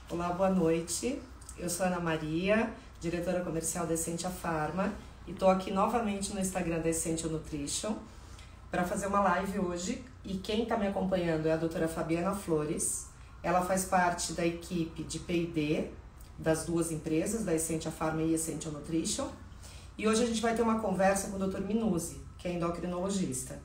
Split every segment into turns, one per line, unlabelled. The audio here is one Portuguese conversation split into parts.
Olá, boa noite. Eu sou Ana Maria, diretora comercial da Essentia Pharma, e estou aqui novamente no Instagram da Essential Nutrition para fazer uma live hoje. E quem está me acompanhando é a doutora Fabiana Flores. Ela faz parte da equipe de P&D das duas empresas, da Essentia Pharma e Essential Nutrition. E hoje a gente vai ter uma conversa com o Dr. Minuzzi, que é endocrinologista.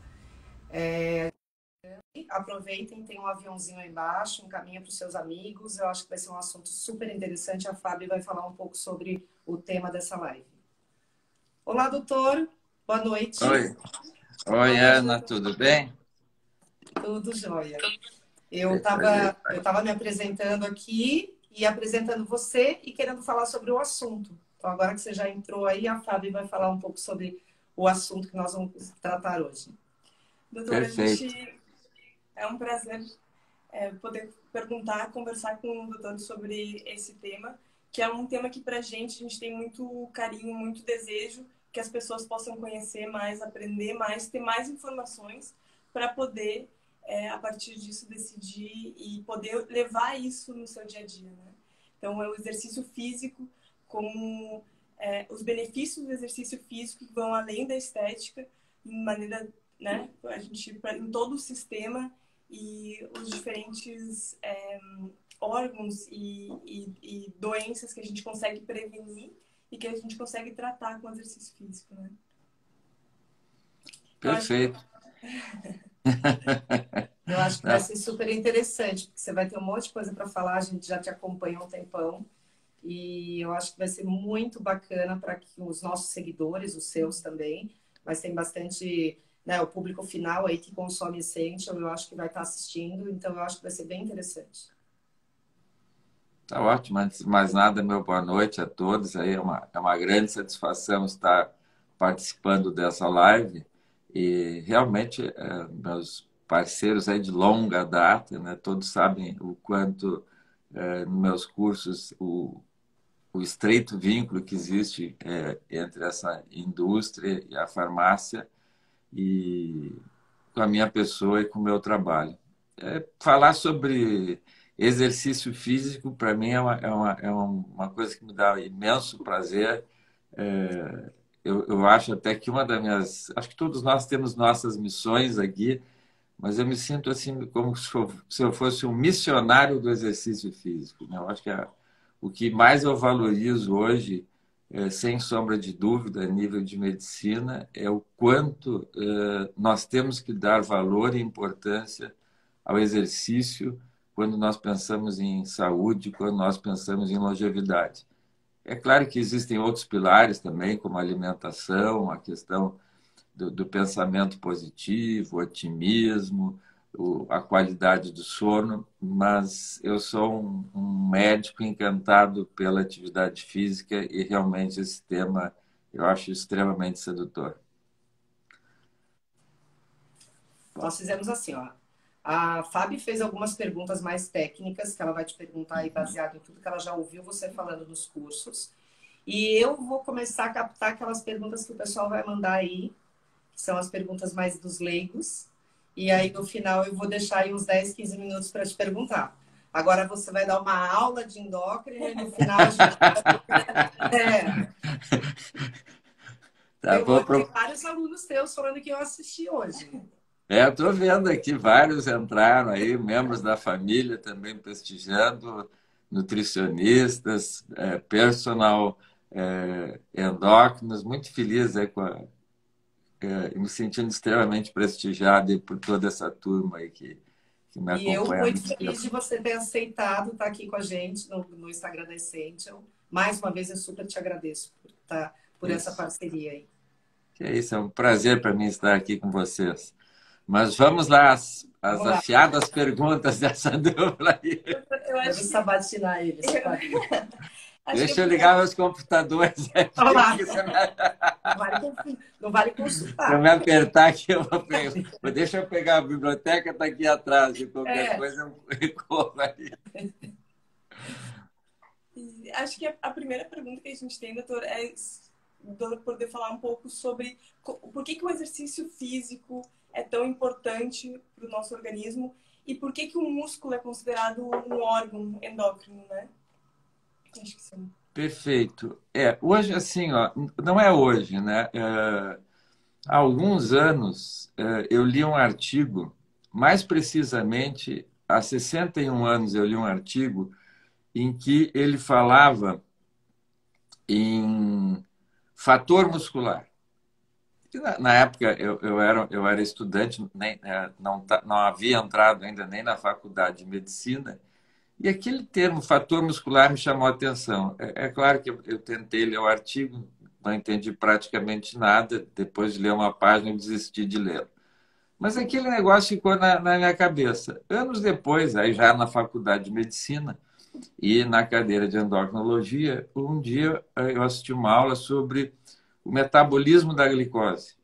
Aproveitem, tem um aviãozinho aí embaixo, encaminha para os seus amigos. Eu acho que vai ser um assunto super interessante. A Fábio vai falar um pouco sobre o tema dessa live. Olá, doutor. Boa noite.
Oi,
Boa
oi,
noite,
Ana,
doutor.
tudo bem?
Tudo jóia. Eu
Fico feliz.
estava me apresentando aqui e apresentando você e querendo falar sobre o assunto. Então, agora que você já entrou aí, a Fábio vai falar um pouco sobre o assunto que nós vamos tratar hoje.
Doutora,
Perfeito.
é um prazer poder perguntar, conversar com o doutor sobre esse tema, que é um tema que para a gente tem muito carinho, muito desejo que as pessoas possam conhecer mais, aprender mais, ter mais informações para poder, a partir disso, decidir e poder levar isso no seu dia a dia, né? Então, é o exercício físico, como os benefícios do exercício físico que vão além da estética, de maneira, né, em todo o sistema e os diferentes órgãos e doenças que a gente consegue prevenir e que a gente consegue tratar com o exercício físico, né?
Perfeito.
Eu acho que vai
Não,
ser super interessante, porque você vai ter um monte de coisa para falar, a gente já te acompanha há um tempão, e eu acho que vai ser muito bacana para os nossos seguidores, os seus também, mas tem bastante, né, o público final aí que consome Essential, eu acho que vai estar assistindo, então eu acho que vai ser bem interessante.
tá ótimo. Antes de mais nada, meu boa noite a todos. Aí é uma grande satisfação estar participando dessa live e realmente meus parceiros aí de longa data, né? Todos sabem o quanto nos meus cursos o estreito vínculo que existe entre essa indústria e a farmácia e com a minha pessoa e com o meu trabalho. Falar sobre exercício físico, para mim, é uma coisa que me dá imenso prazer. Eu acho até que uma das minhas. Acho que todos nós temos nossas missões aqui, mas eu me sinto assim como se eu fosse um missionário do exercício físico, né? Eu acho que o que mais eu valorizo hoje, sem sombra de dúvida, a nível de medicina, é o quanto nós temos que dar valor e importância ao exercício quando nós pensamos em saúde, quando nós pensamos em longevidade. É claro que existem outros pilares também, como a alimentação, a questão do pensamento positivo, o otimismo, a qualidade do sono, mas eu sou um médico encantado pela atividade física e realmente esse tema eu acho extremamente sedutor.
Nós fizemos assim, ó. A Fábio fez algumas perguntas mais técnicas, que ela vai te perguntar aí baseado em tudo que ela já ouviu você falando nos cursos. E eu vou começar a captar aquelas perguntas que o pessoal vai mandar aí, que são as perguntas mais dos leigos. E aí, no final, eu vou deixar aí uns 10, 15 minutos para te perguntar. Agora você vai dar uma aula de endócrino e no final a gente...
Tá bom,
Tem vários alunos teus falando que eu assisti hoje.
estou vendo aqui vários entraram aí, membros da família também prestigiando, nutricionistas, personal endócrinos, muito feliz aí me sentindo extremamente prestigiado aí por toda essa turma aí que me
E eu
acompanha há
muito
muito
feliz
tempo.
de você ter aceitado estar aqui com a gente no Instagram da Essential. Mais uma vez, eu super te agradeço por essa
Isso.
parceria aí.
Que é isso, é um prazer para mim estar aqui com vocês. Mas vamos lá, as
Vamos lá,
afiadas perguntas dessa dupla aí.
Eu
vamos
acho que,
sabatinar eles, Fábio.
acho que a
Deixa eu
primeira
ligar meus computadores
Olha
aqui,
lá,
porque
não vale
se eu
consultar.
me apertar aqui, eu vou pegar. Deixa eu pegar a biblioteca, está aqui atrás, e qualquer
É,
coisa eu corro aí.
acho que a primeira pergunta que a gente tem, doutor, é poder falar um pouco sobre por que o exercício físico é tão importante para o nosso organismo e por que que o músculo é considerado um órgão endócrino, né? Acho que sim.
Perfeito. Hoje, assim, ó, não é hoje, né? Há alguns anos, eu li um artigo, mais precisamente, há 61 anos eu li um artigo em que ele falava em fator muscular. Na época, eu era estudante, não havia entrado ainda nem na faculdade de medicina, e aquele termo, fator muscular, me chamou a atenção. É claro que eu tentei ler o artigo, não entendi praticamente nada. Depois de ler uma página, eu desisti de ler. Mas aquele negócio ficou na minha cabeça. Anos depois, aí já na faculdade de medicina e na cadeira de endocrinologia, um dia eu assisti uma aula sobre o metabolismo da glicose.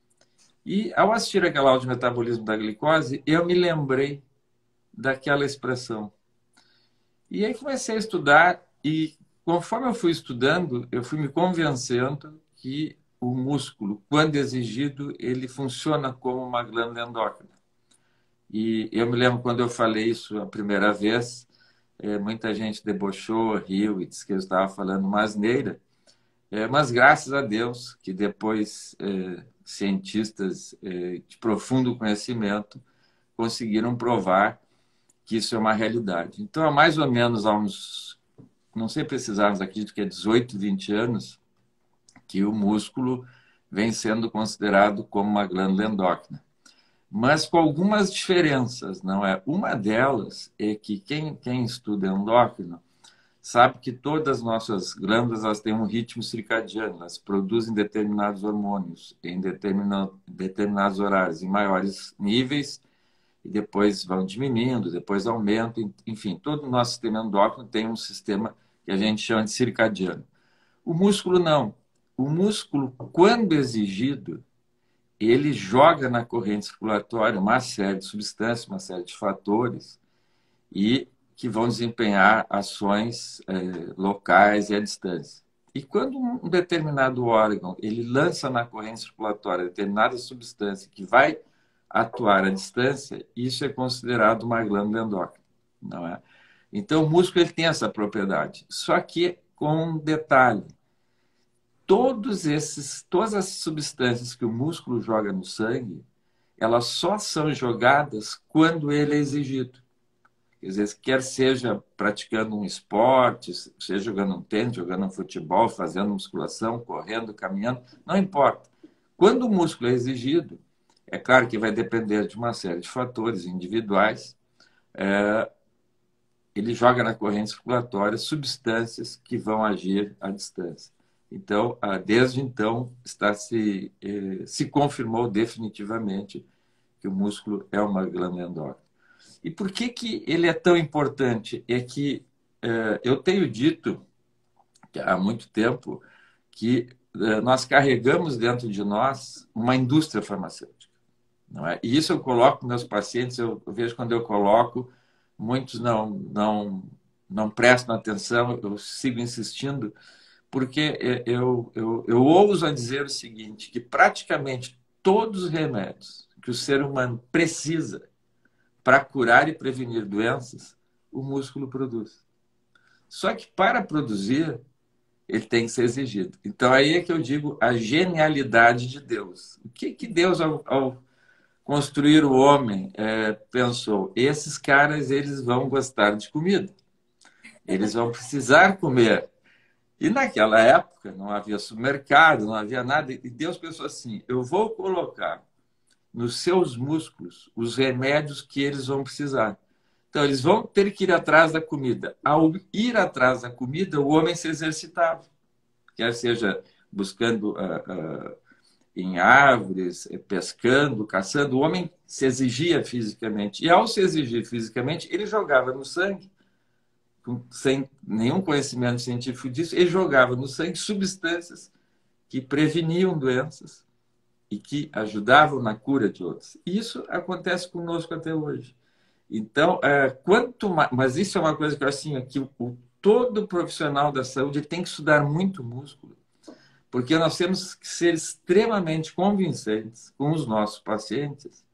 E ao assistir aquela aula de metabolismo da glicose, eu me lembrei daquela expressão. E aí comecei a estudar e, conforme eu fui estudando, eu fui me convencendo que o músculo, quando exigido, ele funciona como uma glândula endócrina. E eu me lembro quando eu falei isso a primeira vez, muita gente debochou, riu e disse que eu estava falando uma asneira. Mas graças a Deus que depois cientistas de profundo conhecimento conseguiram provar que isso é uma realidade. Então, há mais ou menos há uns, não sei precisarmos, acredito que é 18, 20 anos, que o músculo vem sendo considerado como uma glândula endócrina. Mas com algumas diferenças, não é? Uma delas é que quem estuda endócrino sabe que todas as nossas glândulas elas têm um ritmo circadiano, elas produzem determinados hormônios em determinados horários, em maiores níveis, e depois vão diminuindo, depois aumentam, enfim, todo o nosso sistema endócrino tem um sistema que a gente chama de circadiano. O músculo não. O músculo, quando exigido, ele joga na corrente circulatória uma série de substâncias, uma série de fatores, e que vão desempenhar ações locais e à distância. E quando um determinado órgão ele lança na corrente circulatória determinada substância que vai atuar à distância, isso é considerado uma glândula endócrina, não é? Então, o músculo ele tem essa propriedade. Só que com um detalhe: todas as substâncias que o músculo joga no sangue, elas só são jogadas quando ele é exigido. Quer dizer, quer seja praticando um esporte, seja jogando um tênis, jogando um futebol, fazendo musculação, correndo, caminhando, não importa. Quando o músculo é exigido, é claro que vai depender de uma série de fatores individuais, ele joga na corrente circulatória substâncias que vão agir à distância. Então, desde então, se confirmou definitivamente que o músculo é uma glândula endócrina. E por que ele é tão importante? É que eu tenho dito há muito tempo que nós carregamos dentro de nós uma indústria farmacêutica. Não é? E isso eu coloco meus pacientes, eu vejo quando eu coloco, muitos não prestam atenção, eu sigo insistindo, porque eu ouso a dizer o seguinte, que praticamente todos os remédios que o ser humano precisa para curar e prevenir doenças, o músculo produz. Só que para produzir, ele tem que ser exigido. Então aí é que eu digo a genialidade de Deus. O que Deus, ao construir o homem, pensou? Esses caras eles vão gostar de comida. Eles vão precisar comer. E naquela época não havia supermercado, não havia nada. E Deus pensou assim, eu vou colocar nos seus músculos os remédios que eles vão precisar. Então, eles vão ter que ir atrás da comida. Ao ir atrás da comida, o homem se exercitava. Quer seja buscando em árvores, pescando, caçando, o homem se exigia fisicamente. E ao se exigir fisicamente, ele jogava no sangue, sem nenhum conhecimento científico disso, ele jogava no sangue substâncias que preveniam doenças e que ajudavam na cura de outros. E isso acontece conosco até hoje. Então, mas isso é uma coisa que eu acho assim, que todo profissional da saúde tem que estudar muito músculo, porque nós temos que ser extremamente convincentes com os nossos pacientes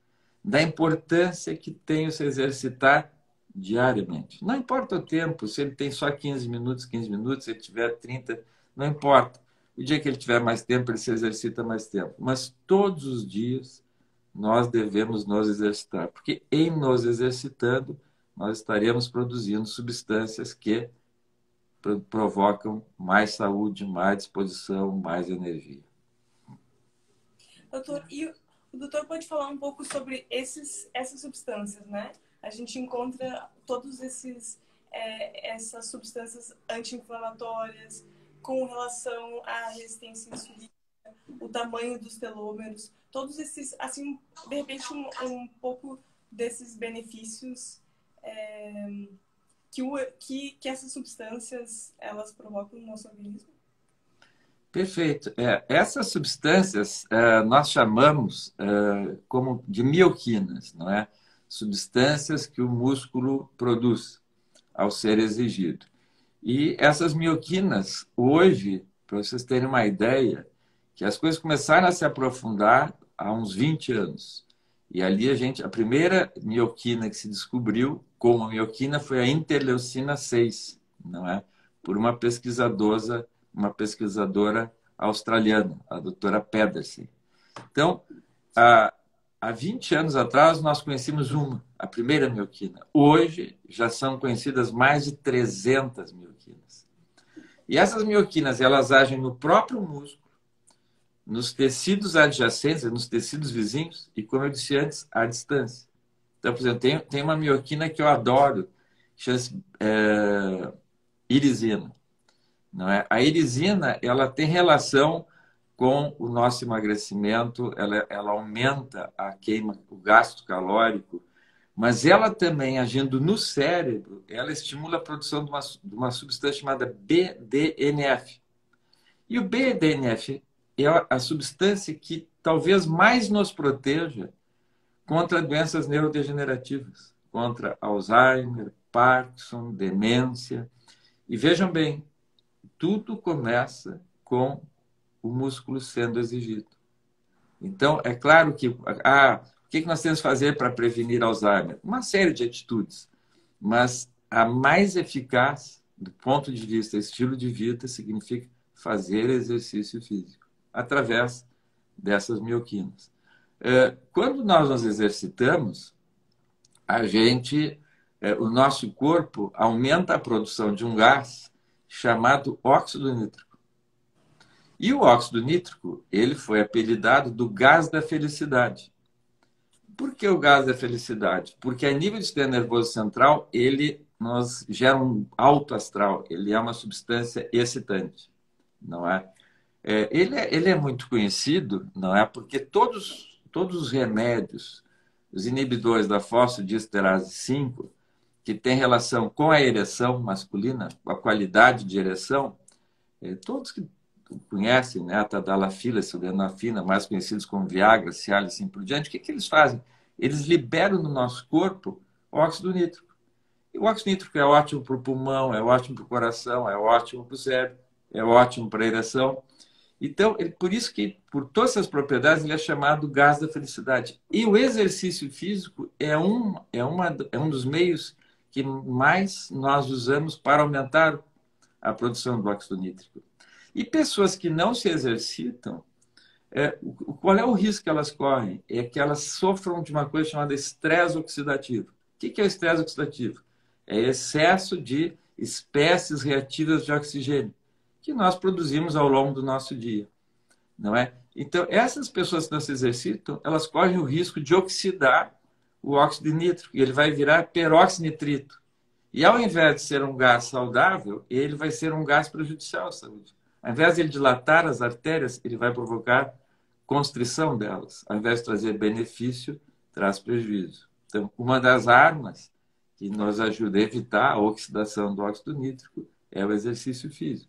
da importância que tem o se exercitar diariamente. Não importa o tempo, se ele tem só 15 minutos, se ele tiver 30, não importa. O dia que ele tiver mais tempo, ele se exercita mais tempo. Mas todos os dias nós devemos nos exercitar, porque em nos exercitando, nós estaremos produzindo substâncias que provocam mais saúde, mais disposição, mais energia.
Doutor, e o doutor pode falar um pouco sobre essas substâncias, né? A gente encontra todos essas substâncias anti-inflamatórias com relação à resistência insulínica, o tamanho dos telômeros, todos esses, assim, de repente um pouco desses benefícios que essas substâncias elas provocam no nosso organismo.
Perfeito. Essas substâncias nós chamamos como de mioquinas, não é? Substâncias que o músculo produz ao ser exigido. E essas mioquinas, hoje, para vocês terem uma ideia, que as coisas começaram a se aprofundar há uns 20 anos. E ali a primeira mioquina que se descobriu como mioquina foi a interleucina 6, não é? Por uma pesquisadora australiana, a doutora Pedersen. Então, há 20 anos atrás, nós conhecíamos a primeira mioquina. Hoje, já são conhecidas mais de 300 mioquinas. E essas mioquinas, elas agem no próprio músculo, nos tecidos adjacentes, nos tecidos vizinhos, e, como eu disse antes, à distância. Então, por exemplo, tem uma mioquina que eu adoro, que chama-se irisina. Não é? A irisina, ela tem relação com o nosso emagrecimento, ela aumenta a queima, o gasto calórico, mas ela também, agindo no cérebro, ela estimula a produção de uma substância chamada BDNF. E o BDNF é a substância que talvez mais nos proteja contra doenças neurodegenerativas, contra Alzheimer, Parkinson, demência. E vejam bem, tudo começa com o músculo sendo exigido. Então, é claro que o que nós temos que fazer para prevenir Alzheimer? Uma série de atitudes, mas a mais eficaz, do ponto de vista estilo de vida, significa fazer exercício físico, através dessas mioquinas. Quando nós nos exercitamos, o nosso corpo aumenta a produção de um gás chamado óxido nítrico. E o óxido nítrico, ele foi apelidado do gás da felicidade. Por que o gás da felicidade? Porque a nível do sistema nervoso central, ele nos gera um alto astral, ele é uma substância excitante, não é? Ele é muito conhecido, não é? Porque todos os remédios, os inibidores da fosfodiesterase 5, que tem relação com a ereção masculina, com a qualidade de ereção, todos que conhecem, né, a tadalafila, sildenafila, mais conhecidos como Viagra, Cialis e assim por diante, o que eles fazem? Eles liberam no nosso corpo óxido nítrico. E o óxido nítrico é ótimo para o pulmão, é ótimo para o coração, é ótimo para o cérebro, é ótimo para a ereção. Então, por isso que, por todas essas propriedades, ele é chamado gás da felicidade. E o exercício físico é um dos meios que mais nós usamos para aumentar a produção do óxido nítrico. E pessoas que não se exercitam, qual é o risco que elas correm? É que elas sofram de uma coisa chamada estresse oxidativo. O que é o estresse oxidativo? É excesso de espécies reativas de oxigênio que nós produzimos ao longo do nosso dia, não é? Então, essas pessoas que não se exercitam, elas correm o risco de oxidar o óxido nítrico, e ele vai virar peróxido nitrito. E ao invés de ser um gás saudável, ele vai ser um gás prejudicial à saúde. Ao invés de ele dilatar as artérias, ele vai provocar constrição delas. Ao invés de trazer benefício, traz prejuízo. Então, uma das armas que nos ajuda a evitar a oxidação do óxido nítrico é o exercício físico.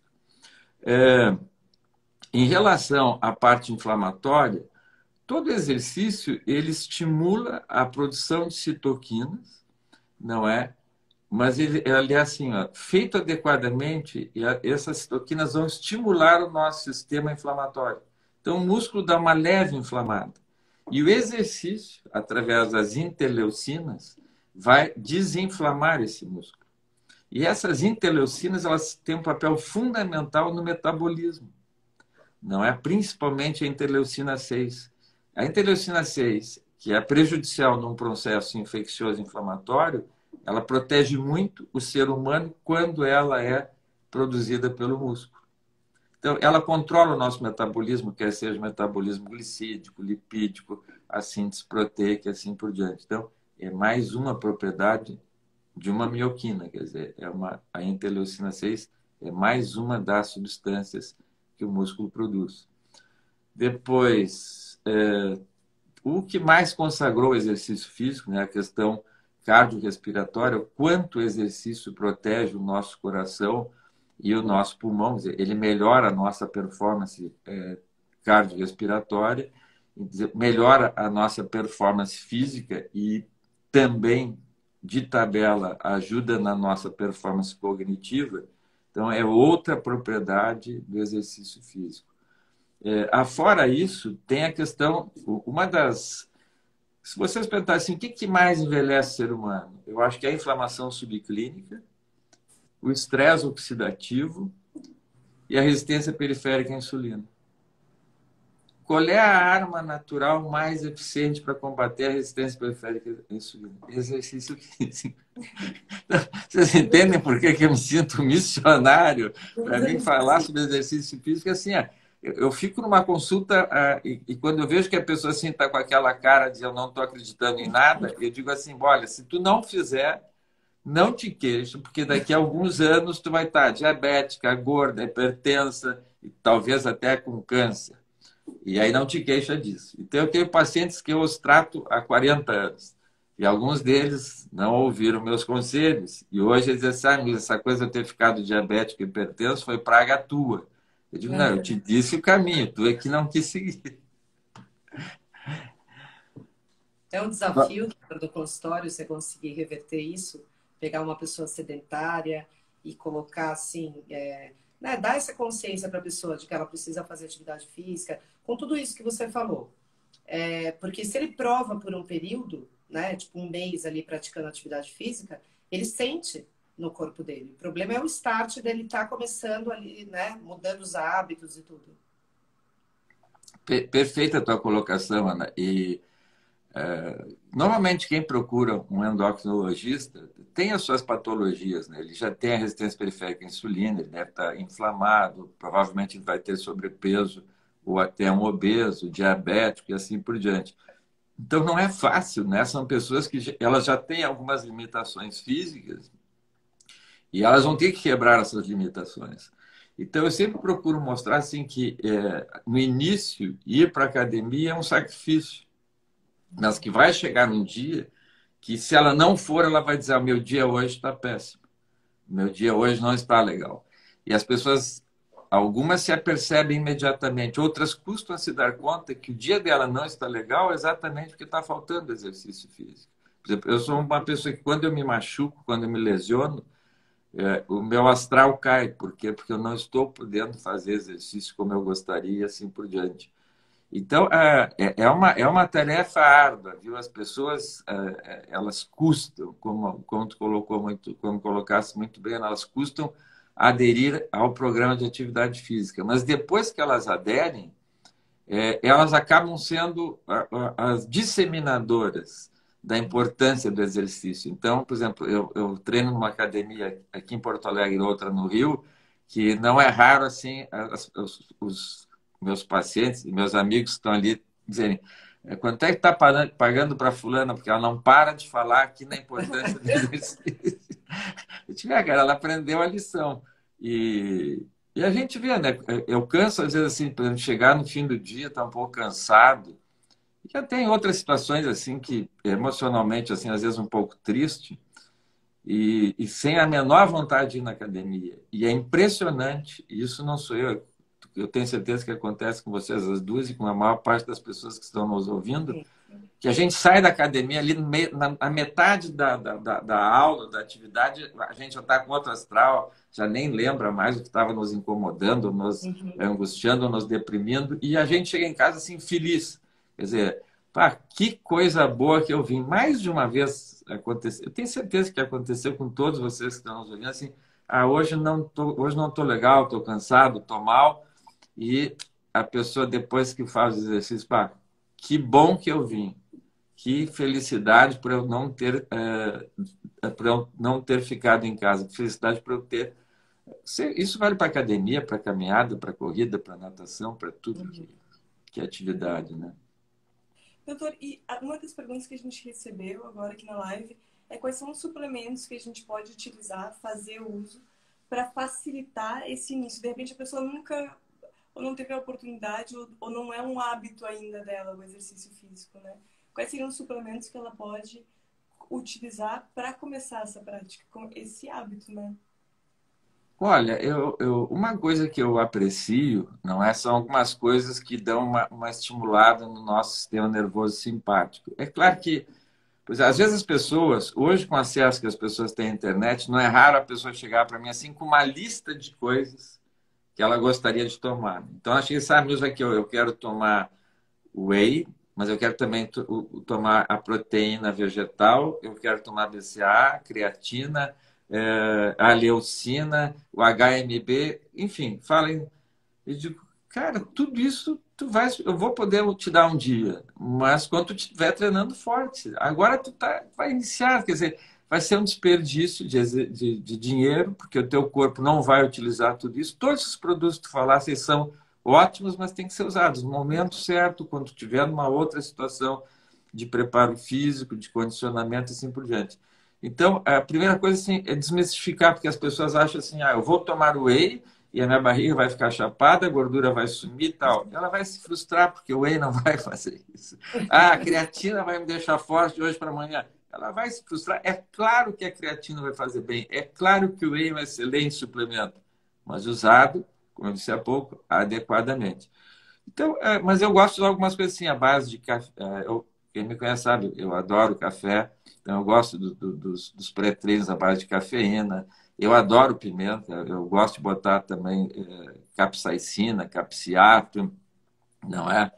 Em relação à parte inflamatória, todo exercício ele estimula a produção de citoquinas, não é? Mas ele é assim, feito adequadamente, essas citoquinas vão estimular o nosso sistema inflamatório. Então, o músculo dá uma leve inflamada. E o exercício, através das interleucinas, vai desinflamar esse músculo. E essas interleucinas, elas têm um papel fundamental no metabolismo. Não é principalmente a interleucina 6. A interleucina 6, que é prejudicial num processo infeccioso inflamatório, ela protege muito o ser humano quando ela é produzida pelo músculo. Então, ela controla o nosso metabolismo, quer seja metabolismo glicídico, lipídico, a síntese proteica e assim por diante. Então, é mais uma propriedade de uma mioquina, quer dizer, a interleucina 6 é mais uma das substâncias que o músculo produz. Depois, o que mais consagrou o exercício físico, né, a questão cardiorrespiratória, o quanto o exercício protege o nosso coração e o nosso pulmão, quer dizer, ele melhora a nossa performance cardiorrespiratória, melhora a nossa performance física e também, de tabela, ajuda na nossa performance cognitiva. Então, é outra propriedade do exercício físico. Afora isso, tem a questão, se vocês perguntarem assim, o que mais envelhece o ser humano? Eu acho que é a inflamação subclínica, o estresse oxidativo e a resistência periférica à insulina. Qual é a arma natural mais eficiente para combater a resistência periférica à insulina? Exercício físico. Vocês entendem por que eu me sinto missionário para mim falar sobre exercício físico? Assim, eu fico numa consulta e quando eu vejo que a pessoa assim está com aquela cara de eu não estou acreditando em nada, eu digo assim, olha, se tu não fizer, não te queixa, porque daqui a alguns anos tu vai estar diabética, gorda, hipertensa e talvez até com câncer. E aí não te queixa disso. Então, eu tenho pacientes que eu os trato há 40 anos. E alguns deles não ouviram meus conselhos. E hoje eles dizem assim, essa coisa de eu ter ficado diabético e hipertenso foi praga tua. Eu digo, não, eu te disse o caminho, tu é que não quis seguir.
É um desafio do consultório você conseguir reverter isso, pegar uma pessoa sedentária e colocar assim... né, dar essa consciência para a pessoa de que ela precisa fazer atividade física, com tudo isso que você falou. Porque se ele prova por um período, né, tipo um mês ali praticando atividade física, ele sente no corpo dele. O problema é o start dele estar começando ali, né, mudando os hábitos e tudo.
Perfeita a tua colocação, Ana. E normalmente quem procura um endocrinologista tem as suas patologias, né? Ele já tem a resistência periférica à insulina, ele deve estar inflamado, provavelmente ele vai ter sobrepeso ou até um obeso, diabético e assim por diante. Então não é fácil, né? São pessoas que elas já têm algumas limitações físicas e elas vão ter que quebrar essas limitações. Então eu sempre procuro mostrar assim que no início ir para a academia é um sacrifício, mas que vai chegar um dia que, se ela não for, ela vai dizer, meu dia hoje está péssimo. Meu dia hoje não está legal. E as pessoas, algumas se apercebem imediatamente, outras custam a se dar conta que o dia dela não está legal exatamente porque está faltando exercício físico. Por exemplo, eu sou uma pessoa que, quando eu me machuco, quando eu me lesiono, o meu astral cai. Por quê? Porque eu não estou podendo fazer exercício como eu gostaria e assim por diante. Então, é uma tarefa árdua, viu? As pessoas, elas custam, como tu colocou muito, como colocasse muito bem, elas custam aderir ao programa de atividade física. Mas depois que elas aderem, elas acabam sendo as disseminadoras da importância do exercício. Então, por exemplo, eu treino numa academia aqui em Porto Alegre e outra no Rio, que não é raro assim os meus pacientes e meus amigos estão ali dizendo quanto é que está pagando para fulana, porque ela não para de falar aqui na importância do exercício. Eu digo, cara, ela aprendeu a lição. E a gente vê, né? Eu canso, às vezes, assim, para chegar no fim do dia, estar um pouco cansado. E já tem outras situações, assim, que emocionalmente, assim, às vezes um pouco triste e sem a menor vontade de ir na academia. E é impressionante, e isso não sou eu tenho certeza que acontece com vocês as duas e com a maior parte das pessoas que estão nos ouvindo, que a gente sai da academia ali na metade da aula, da atividade, a gente já está com outro astral, já nem lembra mais o que estava nos incomodando, nos angustiando, nos deprimindo, e a gente chega em casa assim feliz. Quer dizer, Pá, que coisa boa que eu vi. Mais de uma vez aconteceu. Eu tenho certeza que aconteceu com todos vocês que estão nos olhando assim. Hoje não tô legal, tô cansado, tô mal. E a pessoa depois que faz o exercício, pá, que bom que eu vim. Que felicidade por eu não ter por eu não ter ficado em casa. Que felicidade por eu ter. Isso vale para academia, para caminhada, para corrida, para natação, para tudo que é atividade, né?
Doutor, e uma das perguntas que a gente recebeu agora aqui na live é quais são os suplementos que a gente pode utilizar, fazer uso, para facilitar esse início. De repente a pessoa nunca, ou não teve a oportunidade, ou não é um hábito ainda dela, o exercício físico, né? Quais seriam os suplementos que ela pode utilizar para começar essa prática, com esse hábito, né?
Olha, uma coisa que eu aprecio, não é, são algumas coisas que dão uma estimulada no nosso sistema nervoso simpático. É claro que, pois, às vezes as pessoas, hoje com o acesso que as pessoas têm à internet, não é raro a pessoa chegar para mim assim com uma lista de coisas que ela gostaria de tomar. Então, acho que sabe mesmo aqui, eu quero tomar whey, mas eu quero também tomar a proteína vegetal, eu quero tomar BCA, creatina, a leucina, o HMB, enfim, falem. Eu digo, cara, tudo isso eu vou poder te dar um dia, mas quando tu estiver treinando forte. Agora vai iniciar, quer dizer, vai ser um desperdício de dinheiro, porque o teu corpo não vai utilizar tudo isso. Todos os produtos que tu falaste são ótimos, mas têm que ser usados no momento certo, quando tu estiver numa outra situação de preparo físico, de condicionamento e assim por diante. Então, a primeira coisa assim, é desmistificar, porque as pessoas acham assim, eu vou tomar whey e a minha barriga vai ficar chapada, a gordura vai sumir e tal. Ela vai se frustrar, porque o whey não vai fazer isso. A creatina vai me deixar forte de hoje para amanhã. Ela vai se frustrar. É claro que a creatina vai fazer bem. É claro que o whey é um excelente suplemento, mas usado, como eu disse há pouco, adequadamente. Então, mas eu gosto de algumas coisas assim, à base de café. Quem me conhece sabe, eu adoro café. Então, eu gosto dos pré-treinos à base de cafeína. Eu adoro pimenta. Eu gosto de botar também capsaicina, capsiato, não é?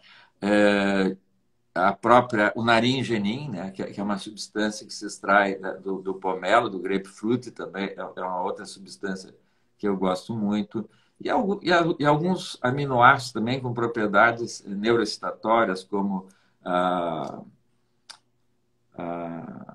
O naringenin, né? Que é uma substância que se extrai do pomelo, do grapefruit também. É uma outra substância que eu gosto muito. E alguns aminoácidos também com propriedades neuroexcitatórias, como a, a,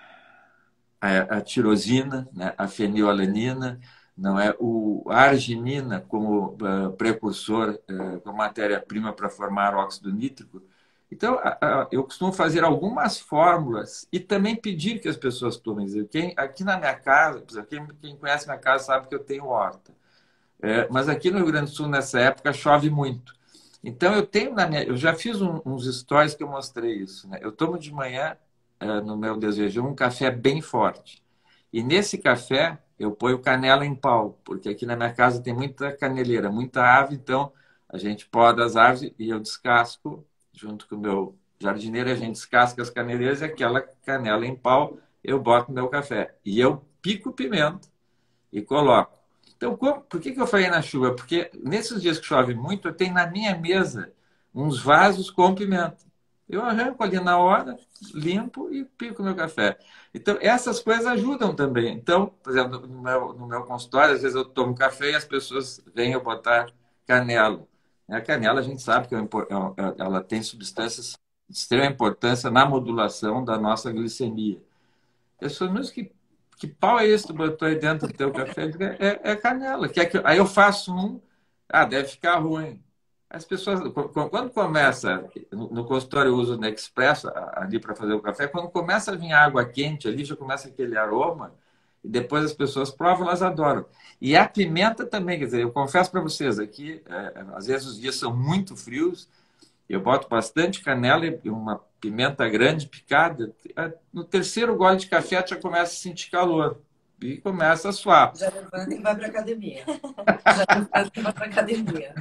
a tirosina, né? A fenilalanina, não é? A arginina como precursor, como matéria-prima para formar óxido nítrico. Então, eu costumo fazer algumas fórmulas e também pedir que as pessoas tomem. Aqui na minha casa, quem conhece minha casa sabe que eu tenho horta. Mas aqui no Rio Grande do Sul, nessa época, chove muito. Então, eu já fiz uns stories que eu mostrei isso, né? Eu tomo de manhã, no meu desjejum, um café bem forte. E nesse café, eu ponho canela em pau, porque aqui na minha casa tem muita caneleira, muita árvore, então a gente poda as árvores e eu descasco, junto com o meu jardineiro, a gente descasca as caneleiras e aquela canela em pau eu boto no meu café. E eu pico pimenta e coloco. Então, por que eu falei na chuva? Porque nesses dias que chove muito, eu tenho na minha mesa uns vasos com pimenta. Eu arranco ali na hora, limpo e pico meu café. Então, essas coisas ajudam também. Então, por exemplo, no meu consultório, às vezes eu tomo café e as pessoas vêm eu botar canela. A canela, a gente sabe que ela tem substâncias de extrema importância na modulação da nossa glicemia. Pessoas, mas que pau é esse que tu botou aí dentro do teu café? É canela. Aí eu faço deve ficar ruim. As pessoas, quando começa, no consultório eu uso o Nexpresso ali para fazer o café, quando começa a vir água quente ali, já começa aquele aroma, e depois as pessoas provam, elas adoram. E a pimenta também, quer dizer, eu confesso para vocês aqui, às vezes os dias são muito frios, eu boto bastante canela e uma pimenta grande picada. No terceiro gole de café já começa a sentir calor e começa a suar.
Já levanta e vai para academia. Já levanta e vai para academia.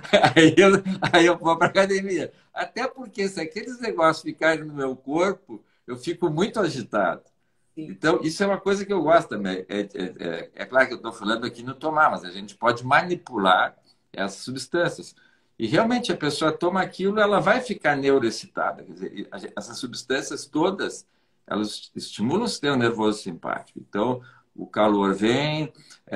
Aí eu vou para academia. Até porque se aqueles negócios ficarem no meu corpo, eu fico muito agitado. Sim. Então, isso é uma coisa que eu gosto também. É claro que eu estou falando aqui no tomar, mas a gente pode manipular essas substâncias. E realmente a pessoa toma aquilo, ela vai ficar neuroexcitada. Quer dizer, essas substâncias todas, elas estimulam o sistema nervoso simpático. Então, o calor vem,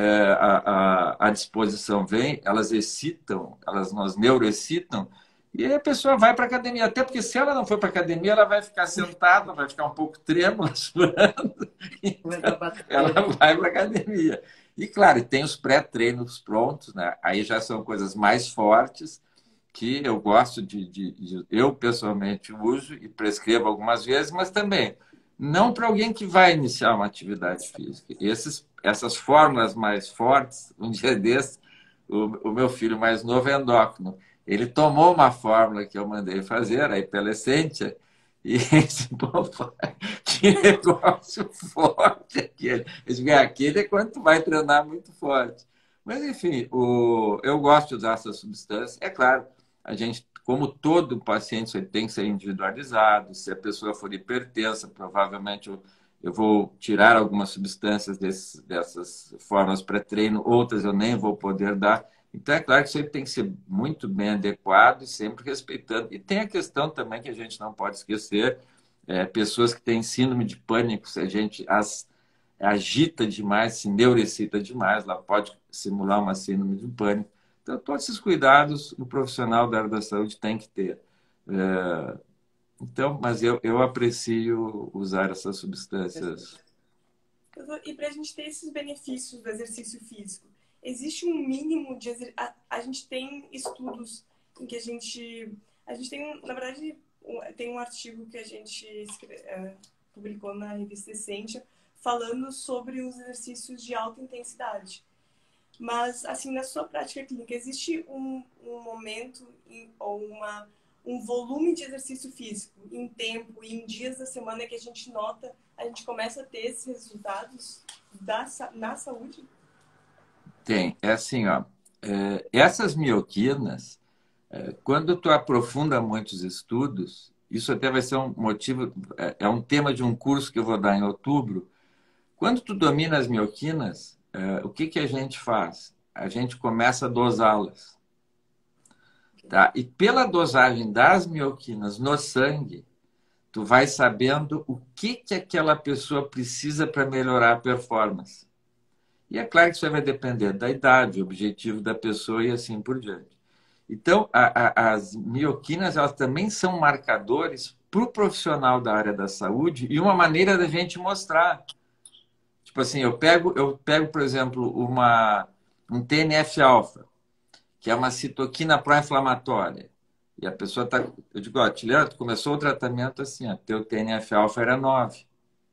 a disposição vem, elas excitam, elas nos neuroexcitam, e aí a pessoa vai para a academia. Até porque se ela não for para a academia, ela vai ficar sentada, vai ficar um pouco trêmula, suando. Então, ela vai para a academia. E claro, tem os pré-treinos prontos, né? Aí já são coisas mais fortes, que eu gosto eu pessoalmente uso e prescrevo algumas vezes, mas também não para alguém que vai iniciar uma atividade física. Essas fórmulas mais fortes, um dia desses, o meu filho mais novo é endócrino. Ele tomou uma fórmula que eu mandei fazer, aí pela Essentia, e esse pai, que negócio forte aquele. Aquele é quando tu vai treinar muito forte. Mas, enfim, eu gosto de usar essa substância. É claro, a gente, como todo paciente, ele tem que ser individualizado. Se a pessoa for hipertensa, provavelmente eu vou tirar algumas substâncias dessas formas pré-treino, outras eu nem vou poder dar. Então, é claro que isso aí tem que ser muito bem adequado e sempre respeitando. E tem a questão também que a gente não pode esquecer, pessoas que têm síndrome de pânico, se a gente as agita demais, se neuroexcita demais, ela pode simular uma síndrome de pânico. Então, todos esses cuidados o profissional da área da saúde tem que ter. Então, mas eu aprecio usar essas substâncias.
E para a gente ter esses benefícios do exercício físico, existe um mínimo de a gente tem estudos em que a gente tem, na verdade, tem um artigo que a gente publicou na revista Essentia falando sobre os exercícios de alta intensidade. Mas, assim, na sua prática clínica, existe um momento ou um volume de exercício físico em tempo e em dias da semana que a gente nota, a gente começa a ter esses resultados na saúde?
Tem. É assim, ó. Essas mioquinas, quando tu aprofunda muitos estudos, isso até vai ser um motivo, é um tema de um curso que eu vou dar em outubro. Quando tu domina as mioquinas, o que a gente faz? A gente começa a dosá-las. Tá? E pela dosagem das mioquinas no sangue, tu vai sabendo o que aquela pessoa precisa para melhorar a performance. E é claro que isso vai depender da idade, o objetivo da pessoa e assim por diante. Então, as mioquinas, elas também são marcadores para o profissional da área da saúde e uma maneira da gente mostrar. Tipo assim, eu pego, por exemplo, um TNF-alfa, que é uma citoquina pró-inflamatória. E a pessoa está... Eu digo, ó, Tiliana, tu começou o tratamento assim, ó, teu TNF-alfa era 9.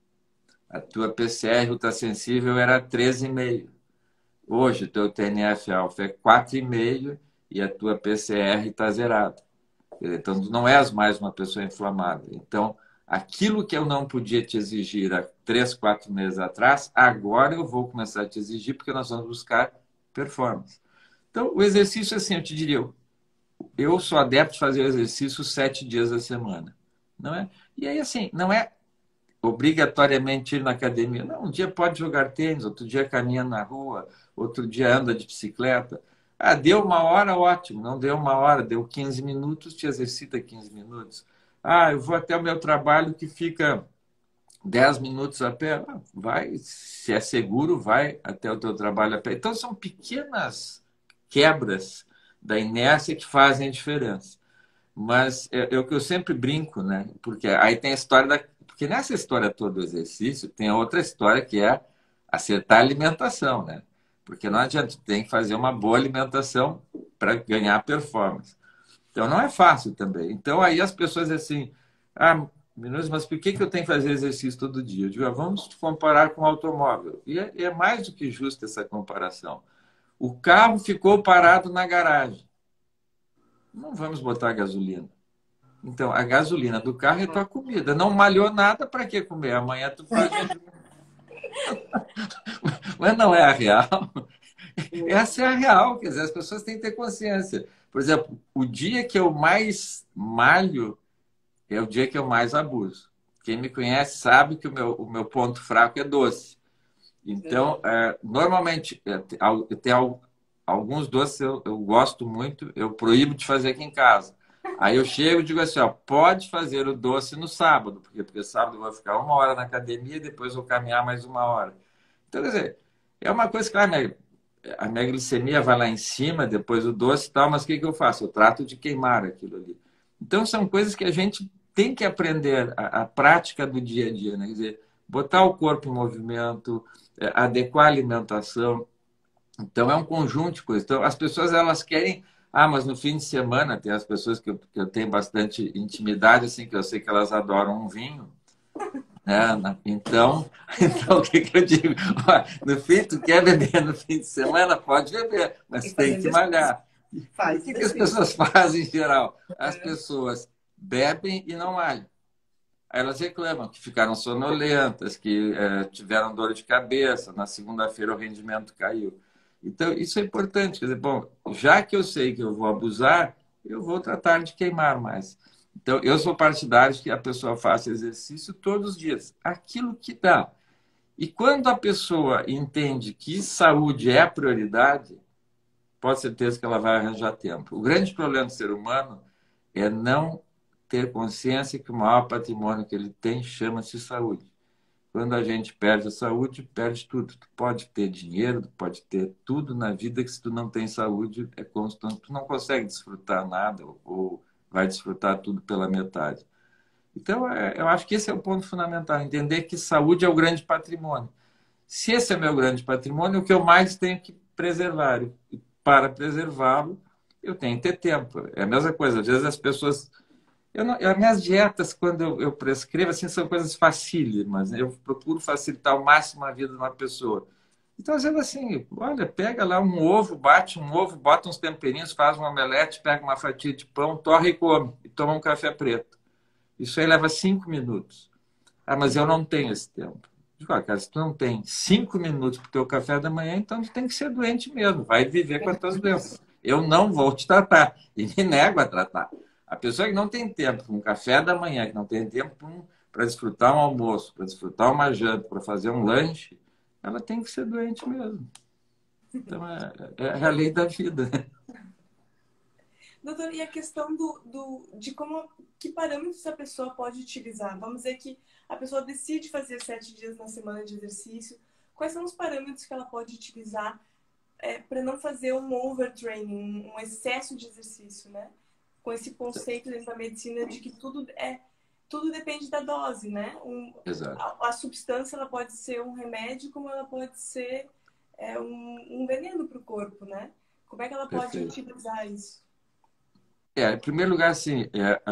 A tua PCR ultrassensível era 13,5. Hoje, o teu TNF-alfa é 4,5 e a tua PCR está zerada. Então, tu não és mais uma pessoa inflamada. Então, aquilo que eu não podia te exigir há 3, 4 meses atrás, agora eu vou começar a te exigir porque nós vamos buscar performance. Então, o exercício, assim, eu te diria, eu sou adepto de fazer exercício 7 dias da semana. Não é? E aí, assim, não é obrigatoriamente ir na academia. Não, um dia pode jogar tênis, outro dia caminha na rua, outro dia anda de bicicleta. Ah, deu 1 hora, ótimo. Não deu 1 hora, deu 15 minutos, te exercita 15 minutos. Ah, eu vou até o meu trabalho que fica 10 minutos a pé. Ah, vai, se é seguro, vai até o teu trabalho a pé. Então, são pequenas quebras da inércia que fazem a diferença. Mas é o que eu sempre brinco, né? Porque aí tem a história da... Porque nessa história toda do exercício, tem a outra história que é acertar a alimentação, né? Porque não adianta, tem que fazer uma boa alimentação para ganhar performance. Então, não é fácil também. Então, aí as pessoas assim, mas por que eu tenho que fazer exercício todo dia? Eu digo, vamos comparar com o automóvel. E é mais do que justa essa comparação. O carro ficou parado na garagem. Não vamos botar gasolina. Então, a gasolina do carro é tua comida. Não malhou nada, para que comer? Amanhã tu faz. Mas não é a real. Essa é a real. Quer dizer, as pessoas têm que ter consciência. Por exemplo, o dia que eu mais malho é o dia que eu mais abuso. Quem me conhece sabe que o meu ponto fraco é doce. Então, normalmente, tem alguns doces eu gosto muito, eu proíbo de fazer aqui em casa. Aí eu chego e digo assim, ó, pode fazer o doce no sábado, porque sábado eu vou ficar 1 hora na academia e depois vou caminhar mais 1 hora. Então, quer dizer, é uma coisa que a minha glicemia vai lá em cima, depois o doce e tal, mas o que eu faço? Eu trato de queimar aquilo ali. Então, são coisas que a gente tem que aprender, a prática do dia a dia, né? Quer dizer, botar o corpo em movimento, adequar a alimentação. Então, é um conjunto de coisas. Então, as pessoas, elas querem... Ah, mas no fim de semana, tem as pessoas que eu tenho bastante intimidade, assim, que eu sei que elas adoram um vinho. Então, o que eu digo? No fim, tu quer beber no fim de semana? Pode beber, mas tem que malhar. O que as pessoas fazem em geral? As pessoas bebem e não malham. Aí elas reclamam que ficaram sonolentas, que tiveram dor de cabeça, na segunda-feira o rendimento caiu. Então, isso é importante. Quer dizer, bom, já que eu sei que eu vou abusar, eu vou tratar de queimar mais. Então, eu sou partidário de que a pessoa faça exercício todos os dias, aquilo que dá. E quando a pessoa entende que saúde é a prioridade, pode ter certeza que ela vai arranjar tempo. O grande problema do ser humano é não ter consciência que o maior patrimônio que ele tem chama-se saúde. Quando a gente perde a saúde, perde tudo. Tu pode ter dinheiro, tu pode ter tudo na vida, que se tu não tem saúde, é como se tu não consegue desfrutar nada ou vai desfrutar tudo pela metade. Então, eu acho que esse é o ponto fundamental, entender que saúde é o grande patrimônio. Se esse é meu grande patrimônio, o que eu mais tenho que preservar. E para preservá-lo, eu tenho que ter tempo. É a mesma coisa. Às vezes as pessoas... as minhas dietas, quando eu prescrevo, assim, são coisas facílimas. Eu procuro facilitar ao máximo a vida de uma pessoa. Então, às vezes, assim, olha, pega lá um ovo, bate um ovo, bota uns temperinhos, faz um omelete, pega uma fatia de pão, torra e come. E toma um café preto. Isso aí leva 5 minutos. Ah, mas eu não tenho esse tempo. Digo, cara, se tu não tem 5 minutos para o teu café da manhã, então tu tem que ser doente mesmo. Vai viver com as tuas doenças. Eu não vou te tratar. E me nego a tratar. A pessoa que não tem tempo para um café da manhã, que não tem tempo para desfrutar um almoço, para desfrutar uma janta, para fazer um lanche, ela tem que ser doente mesmo. Então, é a lei da vida.
Doutor, e a questão de que parâmetros a pessoa pode utilizar? Vamos dizer que a pessoa decide fazer 7 dias na semana de exercício. Quais são os parâmetros que ela pode utilizar para não fazer um overtraining, um excesso de exercício, né? Com esse conceito dentro da medicina de que tudo depende da dose, né?
Exato.
A substância ela pode ser um remédio, como ela pode ser um veneno para o corpo, né? Como é que ela pode utilizar isso?
Em primeiro lugar, assim,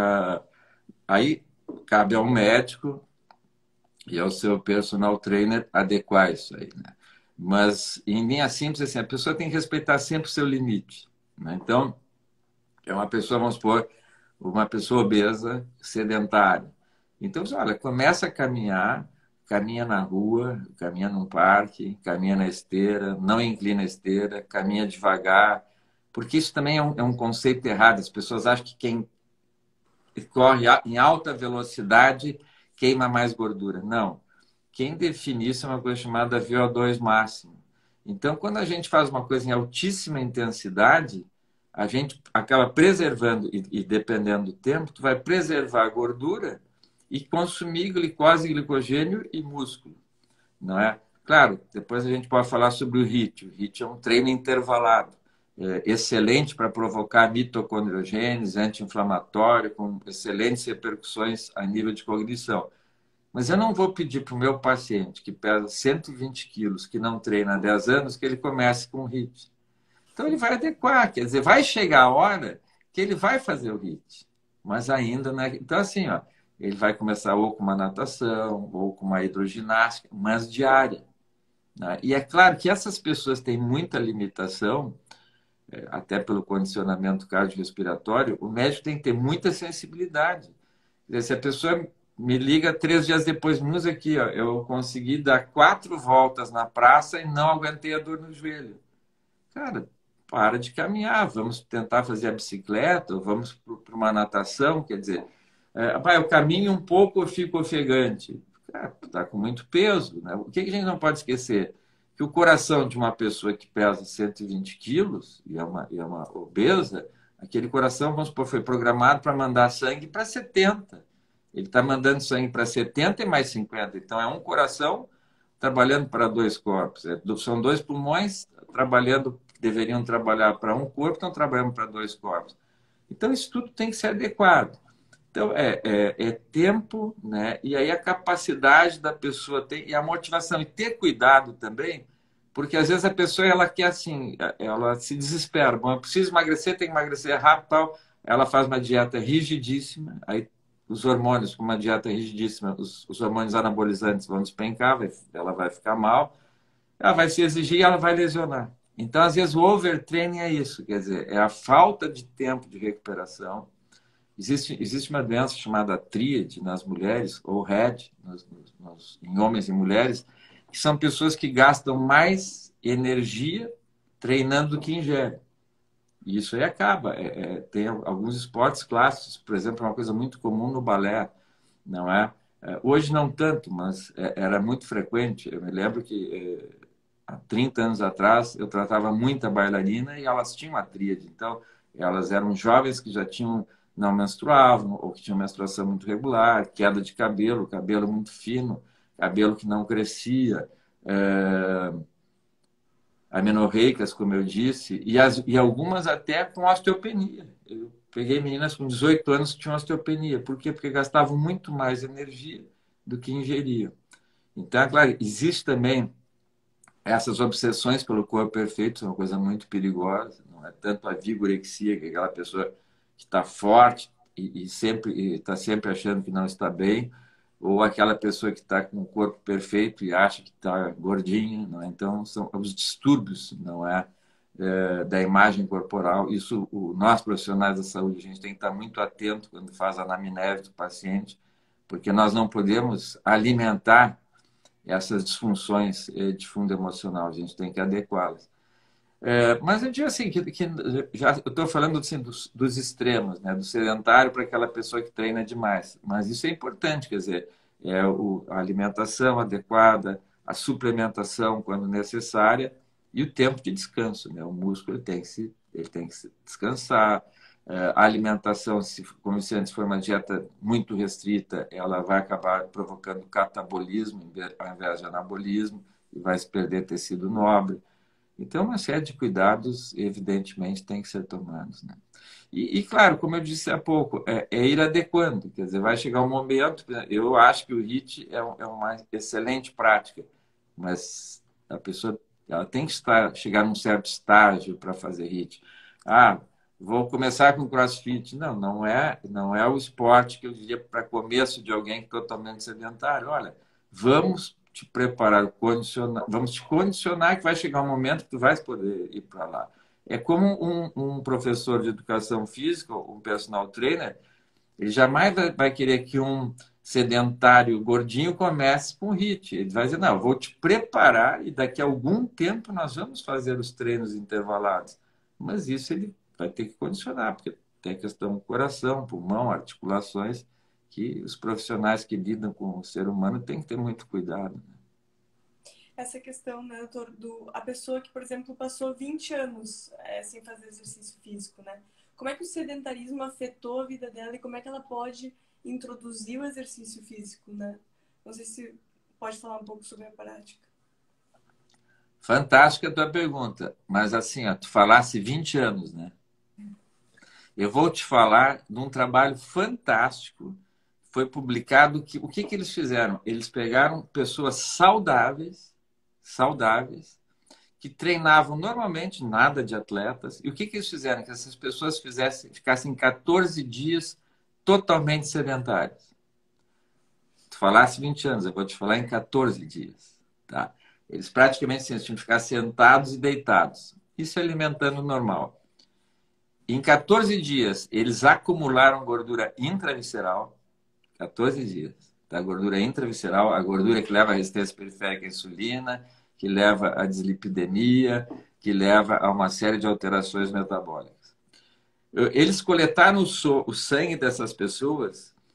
aí cabe ao médico e ao seu personal trainer adequar isso aí, né? Mas, em linha simples, assim, a pessoa tem que respeitar sempre o seu limite, né? Então, é uma pessoa, vamos supor, uma pessoa obesa, sedentária. Então, olha, começa a caminhar, caminha na rua, caminha num parque, caminha na esteira, não inclina a esteira, caminha devagar, porque isso também é um conceito errado. As pessoas acham que quem corre em alta velocidade queima mais gordura. Não. Quem define isso é uma coisa chamada VO2 máximo. Então, quando a gente faz uma coisa em altíssima intensidade, a gente acaba preservando, e dependendo do tempo, tu vai preservar a gordura e consumir glicose, glicogênio e músculo, não é? Claro, depois a gente pode falar sobre o HIIT. O HIIT é um treino intervalado, excelente para provocar mitocondriogênese, anti-inflamatório, com excelentes repercussões a nível de cognição. Mas eu não vou pedir para o meu paciente que pesa 120 quilos, que não treina há 10 anos, que ele comece com o HIIT. Então, ele vai adequar, quer dizer, vai chegar a hora que ele vai fazer o HIIT, mas ainda não é... Então, assim, ó, ele vai começar ou com uma natação, ou com uma hidroginástica, mas diária, né? E é claro que essas pessoas têm muita limitação, até pelo condicionamento cardiorrespiratório, o médico tem que ter muita sensibilidade. Quer dizer, se a pessoa me liga 3 dias depois, nos aqui, ó, eu consegui dar 4 voltas na praça e não aguentei a dor no joelho. Cara, para de caminhar, vamos tentar fazer a bicicleta, ou vamos para uma natação, quer dizer, eu caminho um pouco, eu fico ofegante. Cara, está com muito peso, né? O que a gente não pode esquecer? que o coração de uma pessoa que pesa 120 quilos e é uma obesa, aquele coração, vamos supor, foi programado para mandar sangue para 70. Ele está mandando sangue para 70 e mais 50. Então, é um coração trabalhando para dois corpos. São dois pulmões trabalhando, deveriam trabalhar para um corpo, estão trabalhando para dois corpos. Então, isso tudo tem que ser adequado. Então, é tempo, né? E aí a capacidade da pessoa ter, e a motivação, e ter cuidado também, porque às vezes a pessoa ela quer assim, ela se desespera. Bom, eu preciso emagrecer, tem que emagrecer rápido, tal. Ela faz uma dieta rigidíssima, aí os hormônios, com uma dieta rigidíssima, os hormônios anabolizantes vão despencar, ela vai ficar mal, ela vai se exigir e ela vai lesionar. Então, às vezes, o overtraining é isso, quer dizer, é a falta de tempo de recuperação. Existe uma doença chamada tríade nas mulheres, ou RED, em homens e mulheres, que são pessoas que gastam mais energia treinando do que ingerem. E isso aí acaba. Tem alguns esportes clássicos, por exemplo, uma coisa muito comum no balé, não é? Hoje não tanto, mas era muito frequente. Eu me lembro que há 30 anos atrás eu tratava muita bailarina e elas tinham a tríade. Então, elas eram jovens que já não menstruavam ou que tinham menstruação muito regular, queda de cabelo, cabelo muito fino, cabelo que não crescia, amenorreicas, como eu disse, e algumas até com osteopenia. Eu peguei meninas com 18 anos que tinham osteopenia. Por quê? Porque gastavam muito mais energia do que ingeriam. Então, é claro, existe também essas obsessões pelo corpo perfeito, são uma coisa muito perigosa. Não é tanto a vigorexia, que é aquela pessoa que está forte e está sempre achando que não está bem, ou aquela pessoa que está com o corpo perfeito e acha que está gordinha. Não é? Então, são os distúrbios, não é? Da imagem corporal. Isso, nós profissionais da saúde, a gente tem que estar muito atento quando faz a anamnese do paciente, porque nós não podemos alimentar essas disfunções de fundo emocional, a gente tem que adequá-las. Mas eu digo assim, que já eu estou falando assim, dos extremos, né? Do sedentário para aquela pessoa que treina demais. Mas isso é importante, quer dizer, a alimentação adequada, a suplementação quando necessária e o tempo de descanso, né? O músculo ele tem que se descansar. A alimentação, como se antes for uma dieta muito restrita, ela vai acabar provocando catabolismo ao invés de anabolismo e vai se perder tecido nobre. Então, uma série de cuidados, evidentemente, tem que ser tomados, né? Claro, como eu disse há pouco, ir adequando. Quer dizer, vai chegar um momento... Eu acho que o HIIT é uma excelente prática, mas a pessoa ela tem que chegar num certo estágio para fazer HIIT. Vou começar com CrossFit. Não é o esporte que eu diria para começo de alguém totalmente sedentário. Olha, vamos te preparar, vamos te condicionar que vai chegar um momento que tu vais poder ir para lá. É como um professor de educação física, um personal trainer, ele jamais vai querer que um sedentário gordinho comece com HIIT. Ele vai dizer, não, eu vou te preparar e daqui a algum tempo nós vamos fazer os treinos intervalados. Mas isso ele vai ter que condicionar, porque tem a questão do coração, pulmão, articulações, que os profissionais que lidam com o ser humano têm que ter muito cuidado. Né?
Essa questão, né, doutor, a pessoa que, por exemplo, passou 20 anos sem fazer exercício físico, né? Como é que o sedentarismo afetou a vida dela e como é que ela pode introduzir o exercício físico, né? Não sei se pode falar um pouco sobre a prática.
Fantástica a tua pergunta, mas assim, tu falasse 20 anos, né? Eu vou te falar de um trabalho fantástico. Foi publicado o que eles fizeram? Eles pegaram pessoas saudáveis, que treinavam normalmente, nada de atletas. E o que eles fizeram? Que essas pessoas ficassem 14 dias totalmente sedentárias. Tu falasse 20 anos, eu vou te falar em 14 dias. Tá? Eles praticamente tinham que ficar sentados e deitados. Isso alimentando normal. Em 14 dias, eles acumularam gordura intravisceral. 14 dias. Da gordura intravisceral, a gordura que leva à resistência periférica à insulina, que leva à dislipidemia, que leva a uma série de alterações metabólicas. Eles coletaram o sangue dessas pessoas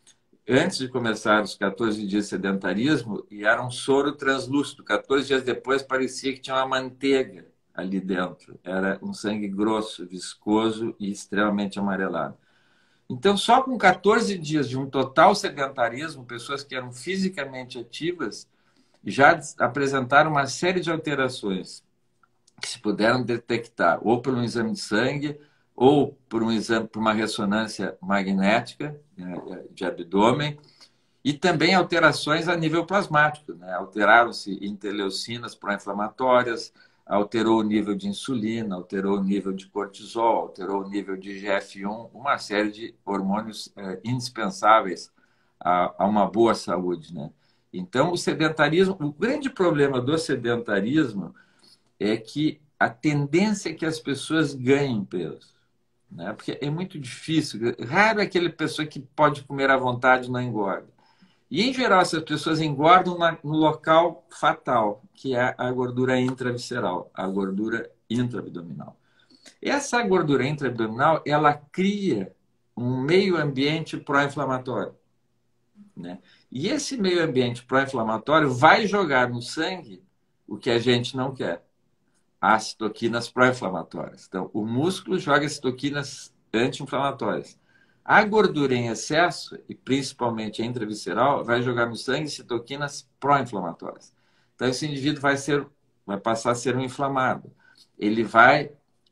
antes de começar os 14 dias de sedentarismo e era um soro translúcido. 14 dias depois parecia que tinha uma manteiga ali dentro. Era um sangue grosso, viscoso e extremamente amarelado. Então, só com 14 dias de um total sedentarismo, pessoas que eram fisicamente ativas já apresentaram uma série de alterações que se puderam detectar ou por um exame de sangue ou por um exame, por uma ressonância magnética, né, de abdômen, e também alterações a nível plasmático, né? Alteraram-se interleucinas pró-inflamatórias, alterou o nível de insulina, alterou o nível de cortisol, alterou o nível de IGF-1, uma série de hormônios indispensáveis a uma boa saúde, né? Então, o sedentarismo, o grande problema do sedentarismo é que a tendência é que as pessoas ganhem peso, né? Porque é muito difícil. Raro é aquele pessoa que pode comer à vontade e não engorda. E, em geral, essas pessoas engordam no local fatal, que é a gordura intravisceral, a gordura intraabdominal. Essa gordura intraabdominal, ela cria um meio ambiente pró-inflamatório, né? E esse meio ambiente pró-inflamatório vai jogar no sangue o que a gente não quer, as citoquinas pró-inflamatórias. Então, o músculo joga citoquinas anti-inflamatórias. A gordura em excesso, e principalmente a intravisceral, vai jogar no sangue citoquinas pró-inflamatórias. Então, esse indivíduo vai passar a ser um inflamado. Ele vai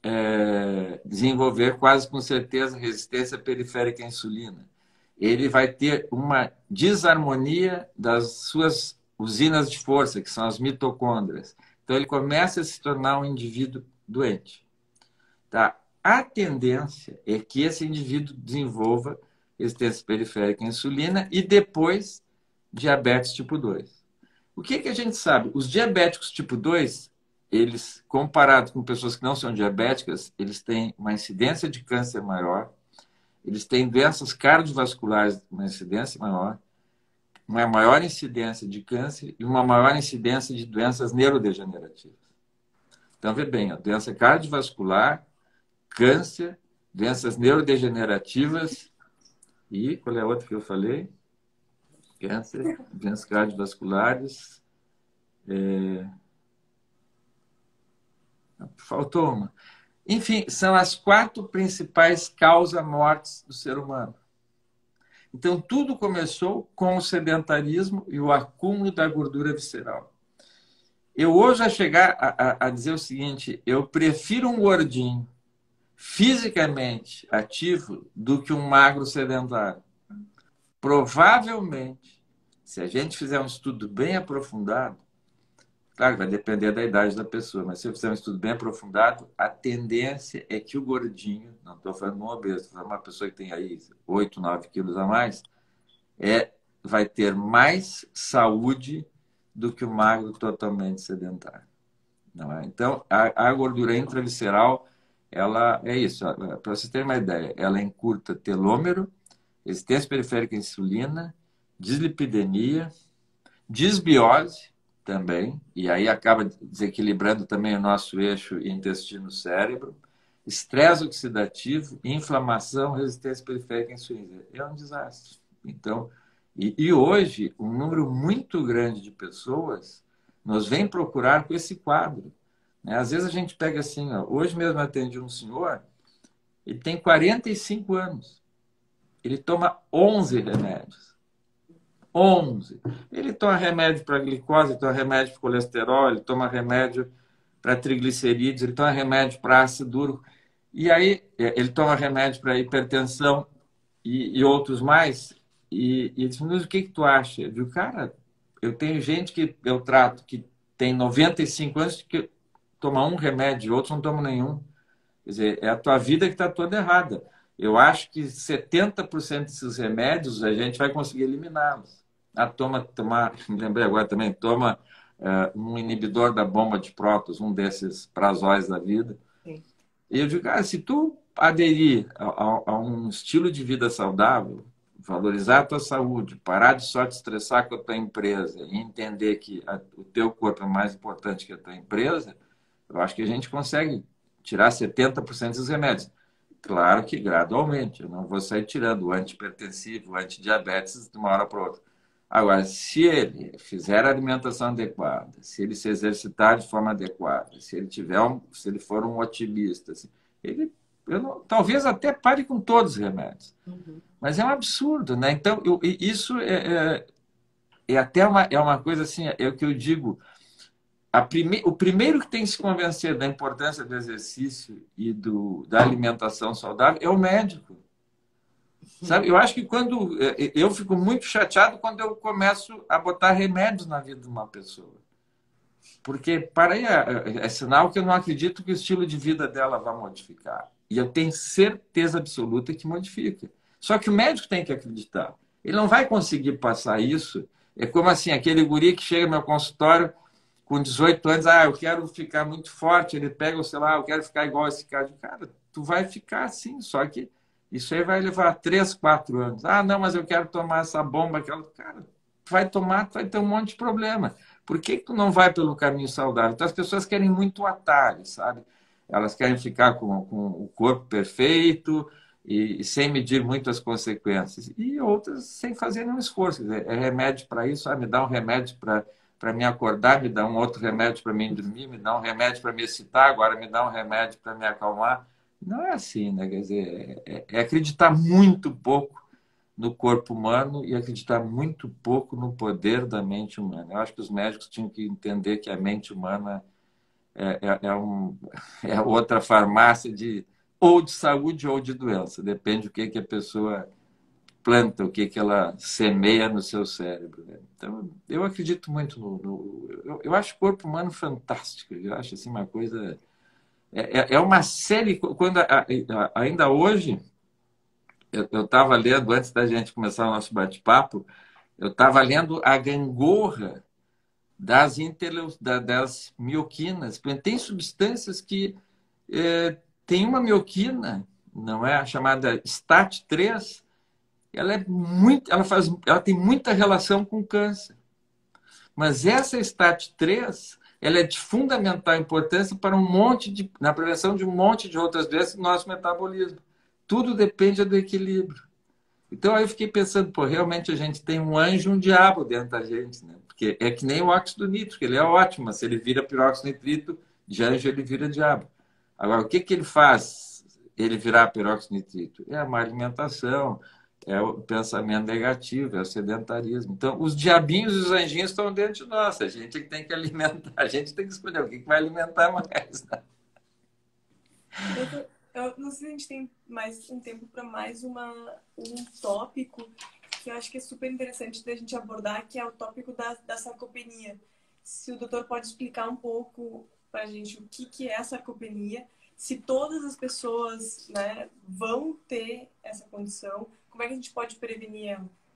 desenvolver quase com certeza resistência periférica à insulina. Ele vai ter uma desarmonia das suas usinas de força, que são as mitocôndrias. Então, ele começa a se tornar um indivíduo doente. Tá? A tendência é que esse indivíduo desenvolva resistência periférica à insulina e depois diabetes tipo 2. O que a gente sabe? Os diabéticos tipo 2, eles, comparados com pessoas que não são diabéticas, eles têm uma incidência de câncer maior, eles têm doenças cardiovasculares, uma incidência maior, uma maior incidência de câncer e uma maior incidência de doenças neurodegenerativas. Então, vê bem, a doença cardiovascular, câncer, doenças neurodegenerativas e qual é a outra que eu falei? Câncer, doenças cardiovasculares. Faltou uma. Enfim, são as 4 principais causas mortes do ser humano. Então, tudo começou com o sedentarismo e o acúmulo da gordura visceral. Eu hoje vou chegar a dizer o seguinte: eu prefiro um gordinho fisicamente ativo do que um magro sedentário. Provavelmente, se a gente fizer um estudo bem aprofundado, claro, vai depender da idade da pessoa, mas se eu fizer um estudo bem aprofundado, a tendência é que o gordinho, não estou falando de um obeso, estou falando de uma pessoa que tem aí 8, 9 quilos a mais, vai ter mais saúde do que o magro totalmente sedentário. Não é? Então, a gordura intravisceral, ela é isso. Para vocês terem uma ideia, ela encurta telômero, resistência periférica à insulina, dislipidemia, disbiose também, e aí acaba desequilibrando também o nosso eixo intestino-cérebro, estresse oxidativo, inflamação, resistência periférica à insulina. É um desastre. Então, e hoje, um número muito grande de pessoas nos vem procurar com esse quadro, né? Às vezes a gente pega assim, ó, hoje mesmo eu atendi um senhor, ele tem 45 anos, ele toma 11 remédios. 11. Ele toma remédio para glicose, ele toma remédio para colesterol, ele toma remédio para triglicerídeos, ele toma remédio para ácido úrico. E aí ele toma remédio para hipertensão e outros mais. E ele disse, mas o que tu acha? Eu digo, cara, eu tenho gente que eu trato que tem 95 anos que toma um remédio, outros não tomam nenhum. Quer dizer, é a tua vida que está toda errada. Eu acho que 70% desses remédios a gente vai conseguir eliminá-los. Me lembrei agora também, toma um inibidor da bomba de prótons, um desses prazóis da vida. Sim. E eu digo, se tu aderir a um estilo de vida saudável, valorizar a tua saúde, parar de só te estressar com a tua empresa e entender que o teu corpo é mais importante que a tua empresa, eu acho que a gente consegue tirar 70% dos remédios. Claro que gradualmente. Eu não vou sair tirando o antihipertensivo, o antidiabetes de uma hora para outra. Agora, se ele fizer a alimentação adequada, se ele se exercitar de forma adequada, se ele tiver se ele for um otimista, assim, ele, talvez até pare com todos os remédios.
Uhum.
Mas é um absurdo, né? Então, isso é até uma coisa assim, é o que eu digo. O primeiro que tem que se convencer da importância do exercício e da alimentação saudável é o médico. Sabe? Eu acho que quando eu fico muito chateado quando eu começo a botar remédios na vida de uma pessoa. Porque para aí é sinal que eu não acredito que o estilo de vida dela vai modificar. E eu tenho certeza absoluta que modifica. Só que o médico tem que acreditar. Ele não vai conseguir passar isso. É como assim, aquele guri que chega no meu consultório com 18 anos, eu quero ficar muito forte. Ele pega o celular, eu quero ficar igual esse cara. Cara, tu vai ficar assim, só que isso aí vai levar 3, 4 anos. Não, mas eu quero tomar essa bomba. Aquela... Cara, tu vai tomar, tu vai ter um monte de problema. Por que tu não vai pelo caminho saudável? Então, as pessoas querem muito atalho, sabe? Elas querem ficar com o corpo perfeito e sem medir muito as consequências. E outras sem fazer nenhum esforço. É remédio para isso, me dá um remédio para me acordar, me dá um outro remédio para me dormir, me dá um remédio para me excitar, agora me dá um remédio para me acalmar. Não é assim, né? Quer dizer, é acreditar muito pouco no corpo humano e acreditar muito pouco no poder da mente humana. Eu acho que os médicos tinham que entender que a mente humana é outra farmácia ou de saúde ou de doença. Depende do que a pessoa planta, o que ela semeia no seu cérebro. Né? Então, eu acredito muito eu acho o corpo humano fantástico. Eu acho assim uma coisa... É uma série... Ainda hoje... Eu estava lendo, antes da gente começar o nosso bate-papo, eu estava lendo a gangorra das mioquinas. Tem substâncias que tem uma mioquina, não é? A chamada STAT3, ela tem muita relação com câncer. Mas essa STAT3, ela é de fundamental importância para na prevenção de um monte de outras doenças do nosso metabolismo. Tudo depende do equilíbrio. Então, aí eu fiquei pensando, realmente a gente tem um anjo e um diabo dentro da gente, né? Porque é que nem o óxido nítrico, ele é ótimo, mas se ele vira peróxido nitrito, de anjo ele vira diabo. Agora, o que ele faz ele virar peróxido nitrito? É a má alimentação, é o pensamento negativo, é o sedentarismo. Então, os diabinhos e os anjinhos estão dentro de nós, a gente que tem que alimentar, a gente tem que escolher o que vai alimentar mais, né?
Eu não sei se a gente tem mais um tempo para mais um tópico que eu acho que é super interessante da gente abordar, que é o tópico da sarcopenia. Se o doutor pode explicar um pouco para a gente o que é a sarcopenia, se todas as pessoas, né, vão ter essa condição, como é que a gente pode prevenir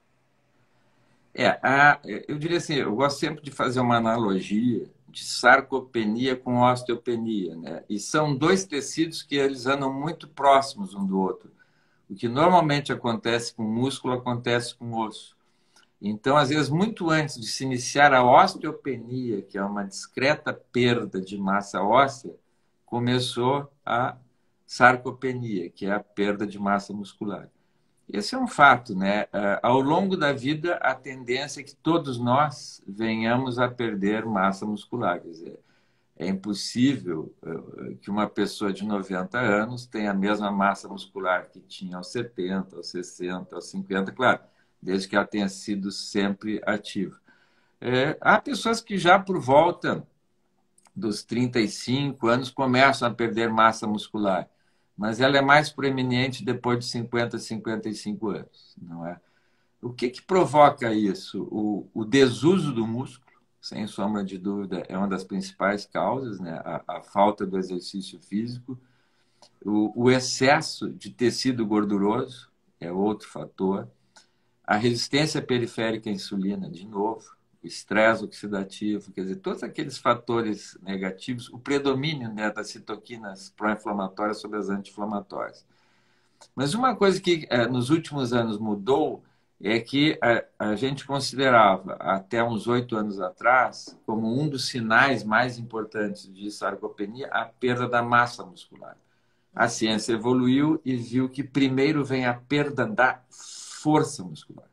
ela?
Eu diria assim, eu gosto sempre de fazer uma analogia de sarcopenia com osteopenia, né? E são dois tecidos que eles andam muito próximos um do outro. O que normalmente acontece com músculo acontece com osso. Então, às vezes, muito antes de se iniciar a osteopenia, que é uma discreta perda de massa óssea, começou a sarcopenia, que é a perda de massa muscular. Esse é um fato, né? Ao longo da vida, a tendência é que todos nós venhamos a perder massa muscular. Quer dizer, é impossível que uma pessoa de 90 anos tenha a mesma massa muscular que tinha aos 70, aos 60, aos 50, claro, desde que ela tenha sido sempre ativa. Há pessoas que já por volta dos 35 anos começam a perder massa muscular, mas ela é mais proeminente depois de 50, 55 anos, não é? O que provoca isso? O desuso do músculo, sem sombra de dúvida, é uma das principais causas, né? A falta do exercício físico. O excesso de tecido gorduroso é outro fator. A resistência periférica à insulina, de novo. O estresse oxidativo, quer dizer, todos aqueles fatores negativos, o predomínio, né, das citoquinas pró-inflamatórias sobre as anti-inflamatórias. Mas uma coisa que nos últimos anos mudou é que a gente considerava, até uns 8 anos atrás, como um dos sinais mais importantes de sarcopenia, a perda da massa muscular. a ciência evoluiu e viu que primeiro vem a perda da força muscular.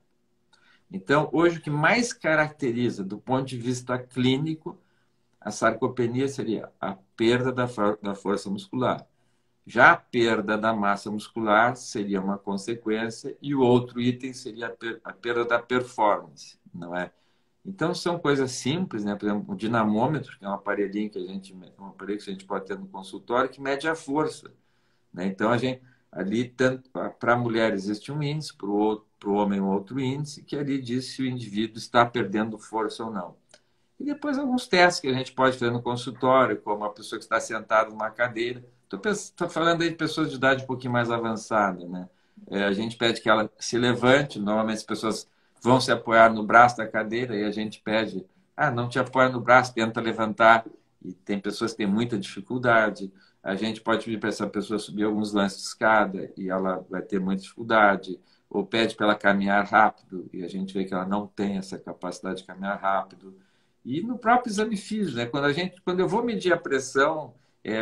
Então, hoje, o que mais caracteriza, do ponto de vista clínico, a sarcopenia seria a perda da força muscular. Já a perda da massa muscular seria uma consequência e o outro item seria a perda da performance, não é? Então, são coisas simples, né? Por exemplo, o dinamômetro, que é um aparelhinho um aparelho que a gente pode ter no consultório, que mede a força, né? Então, ali, tanto para a mulher existe um índice, para o homem outro índice, que ali diz se o indivíduo está perdendo força ou não. E depois alguns testes que a gente pode fazer no consultório, como a pessoa que está sentada numa cadeira. Estou falando aí de pessoas de idade um pouquinho mais avançada, né? A gente pede que ela se levante, normalmente as pessoas vão se apoiar no braço da cadeira e a gente pede, não te apoia no braço, tenta levantar. E tem pessoas que têm muita dificuldade. A gente pode pedir para essa pessoa subir alguns lances de escada e ela vai ter muita dificuldade. Ou pede para ela caminhar rápido e a gente vê que ela não tem essa capacidade de caminhar rápido. E no próprio exame físico, né? Quando eu vou medir a pressão,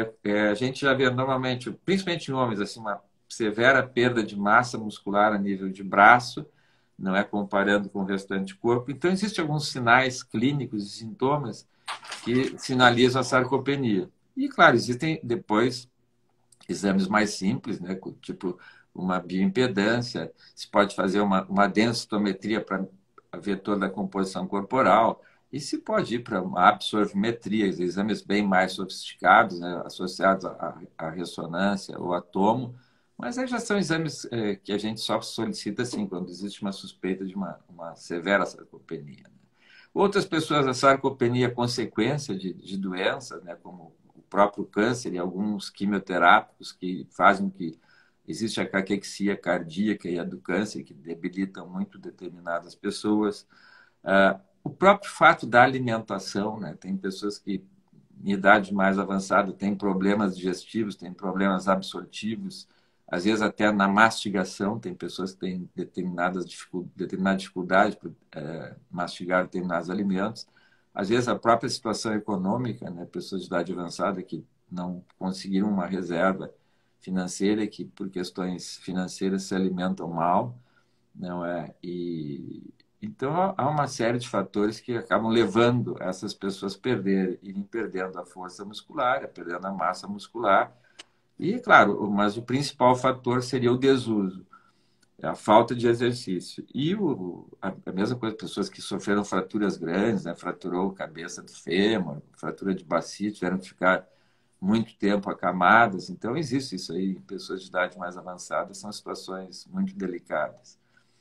a gente já vê normalmente, principalmente em homens, assim, uma severa perda de massa muscular a nível de braço, não é comparando com o restante do corpo. Então, existem alguns sinais clínicos e sintomas que sinalizam a sarcopenia. E, claro, existem depois exames mais simples, né? Tipo uma bioimpedância, se pode fazer uma densitometria para ver toda a composição corporal, e se pode ir para uma absorvimetria, exames bem mais sofisticados, né, associados à ressonância ou à tomo, mas aí já são exames que a gente só solicita assim, quando existe uma suspeita de uma severa sarcopenia. Né? Outras pessoas, a sarcopenia é consequência de doenças, né, como o próprio câncer e alguns quimioterápicos que fazem que existe a caquexia cardíaca e a do câncer, que debilitam muito determinadas pessoas. O próprio fato da alimentação, né? Tem pessoas que, em idade mais avançada, têm problemas digestivos, têm problemas absortivos, às vezes até na mastigação, tem pessoas que têm determinada dificuldade para mastigar determinados alimentos. Às vezes a própria situação econômica, né? Pessoas de idade avançada que não conseguiram uma reserva financeira, que por questões financeiras se alimentam mal, não é? Então há uma série de fatores que acabam levando essas pessoas a irem perdendo a força muscular, perdendo a massa muscular. E, claro, mas o principal fator seria o desuso, a falta de exercício. E a mesma coisa, pessoas que sofreram fraturas grandes, né? Fraturou a cabeça do fêmur, fratura de bacia, tiveram que ficar muito tempo acamadas. Então, existe isso aí em pessoas de idade mais avançada, são situações muito delicadas.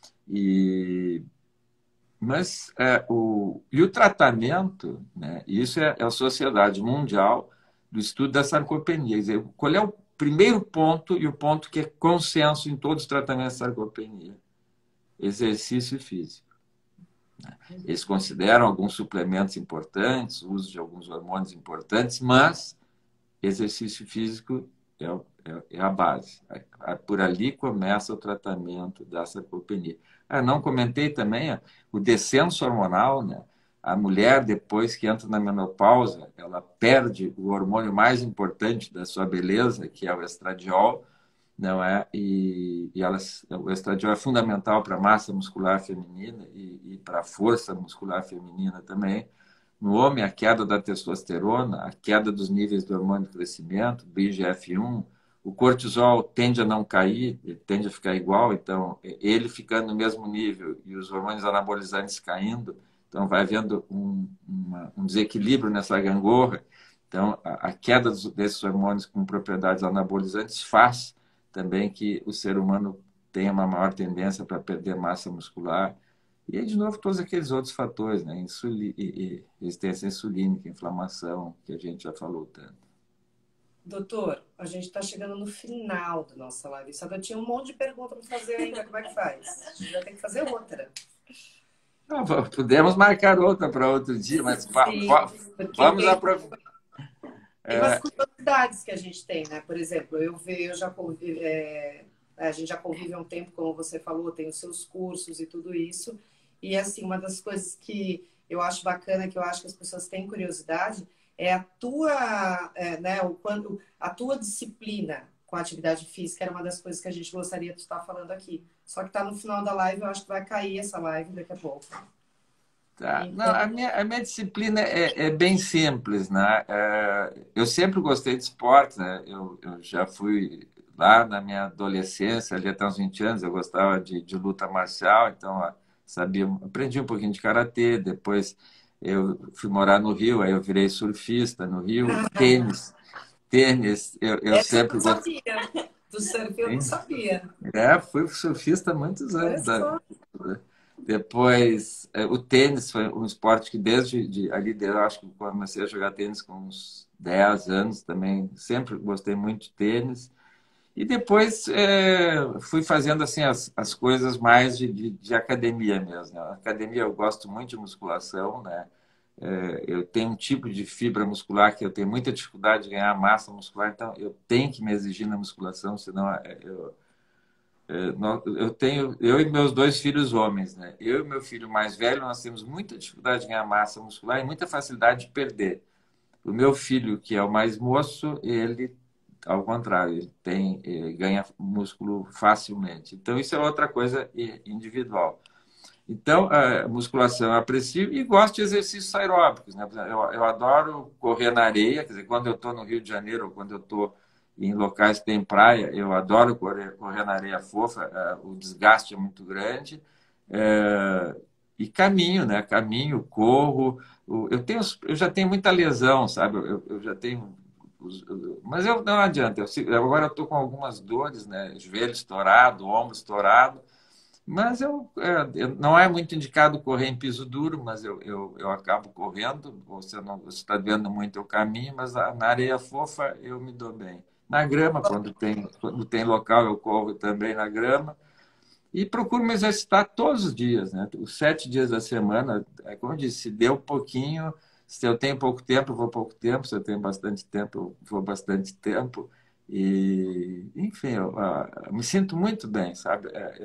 Mas o tratamento, né? Isso é a Sociedade Mundial do Estudo da Sarcopenia. Quer dizer, qual é o primeiro ponto e o ponto que é consenso em todos os tratamentos de sarcopenia? Exercício físico. Eles consideram alguns suplementos importantes, o uso de alguns hormônios importantes, mas exercício físico é a base. Por ali começa o tratamento da sarcopenia. Não comentei também o descenso hormonal, né? A mulher, depois que entra na menopausa, ela perde o hormônio mais importante da sua beleza, que é o estradiol, não é? O estradiol é fundamental para a massa muscular feminina e para a força muscular feminina também. No homem, a queda da testosterona, a queda dos níveis do hormônio de crescimento, do IGF-1, o cortisol tende a não cair, ele tende a ficar igual, então ele ficando no mesmo nível e os hormônios anabolizantes caindo, então vai havendo um desequilíbrio nessa gangorra. Então, a queda desses hormônios com propriedades anabolizantes faz também que o ser humano tenha uma maior tendência para perder massa muscular. E aí, de novo, todos aqueles outros fatores, né? Resistência insulínica, inflamação, que a gente já falou tanto.
Doutor, a gente está chegando no final da nossa live. Só que eu tinha um monte de perguntas para fazer ainda. Como é que faz? A gente vai ter que fazer outra.
Podemos marcar outra para outro dia, mas vamos aproveitar.
Tem umas curiosidades que a gente tem, né? Por exemplo, a gente já convive há um tempo, como você falou, tem os seus cursos e tudo isso. E, assim, uma das coisas que eu acho bacana, que eu acho que as pessoas têm curiosidade, é a tua disciplina com a atividade física, era uma das coisas que a gente gostaria de estar falando aqui. Só que tá no final da live, eu acho que vai cair essa live daqui a pouco.
Tá. Não,
Então,
a minha disciplina é bem simples, né? Eu sempre gostei de esporte, né? Eu já fui lá na minha adolescência, ali até uns 20 anos, eu gostava de luta marcial, então sabia, aprendi um pouquinho de karatê, depois eu fui morar no Rio, aí eu virei surfista no Rio, tênis, eu
essa eu
sempre
não
gostei.
sabia. Do surf eu não sabia.
Fui surfista há muitos
Olha
anos.
só.
Depois, o tênis foi um esporte que eu acho que comecei a jogar tênis com uns 10 anos também, sempre gostei muito de tênis. E depois fui fazendo assim as coisas mais de academia mesmo, né? Academia eu gosto muito de musculação, né? Eu tenho um tipo de fibra muscular que eu tenho muita dificuldade de ganhar massa muscular, então eu tenho que me exigir na musculação, senão eu e meus dois filhos homens, né? Eu e meu filho mais velho, nós temos muita dificuldade de ganhar massa muscular e muita facilidade de perder. O meu filho, que é o mais moço, ele, ao contrário, ganha músculo facilmente. Então, isso é outra coisa individual. Então, a musculação eu aprecio e gosto de exercícios aeróbicos, né? Por exemplo, eu adoro correr na areia, quer dizer, quando eu estou no Rio de Janeiro ou quando eu estou em locais que tem praia, eu adoro correr na areia fofa, o desgaste é muito grande. E caminho, né? Caminho, corro. Eu já tenho muita lesão, sabe? Eu já tenho. Mas não adianta. Agora eu estou com algumas dores, né? Joelho estourado, ombro estourado. Mas não é muito indicado correr em piso duro, mas eu acabo correndo. Você não está vendo muito o caminho, mas na areia fofa eu me dou bem. Na grama, quando tem local, eu corro também na grama. E procuro me exercitar todos os dias, né? Os 7 dias da semana, como eu disse, se deu pouquinho, se eu tenho pouco tempo, eu vou pouco tempo, se eu tenho bastante tempo, eu vou bastante tempo. E, enfim, eu me sinto muito bem, sabe?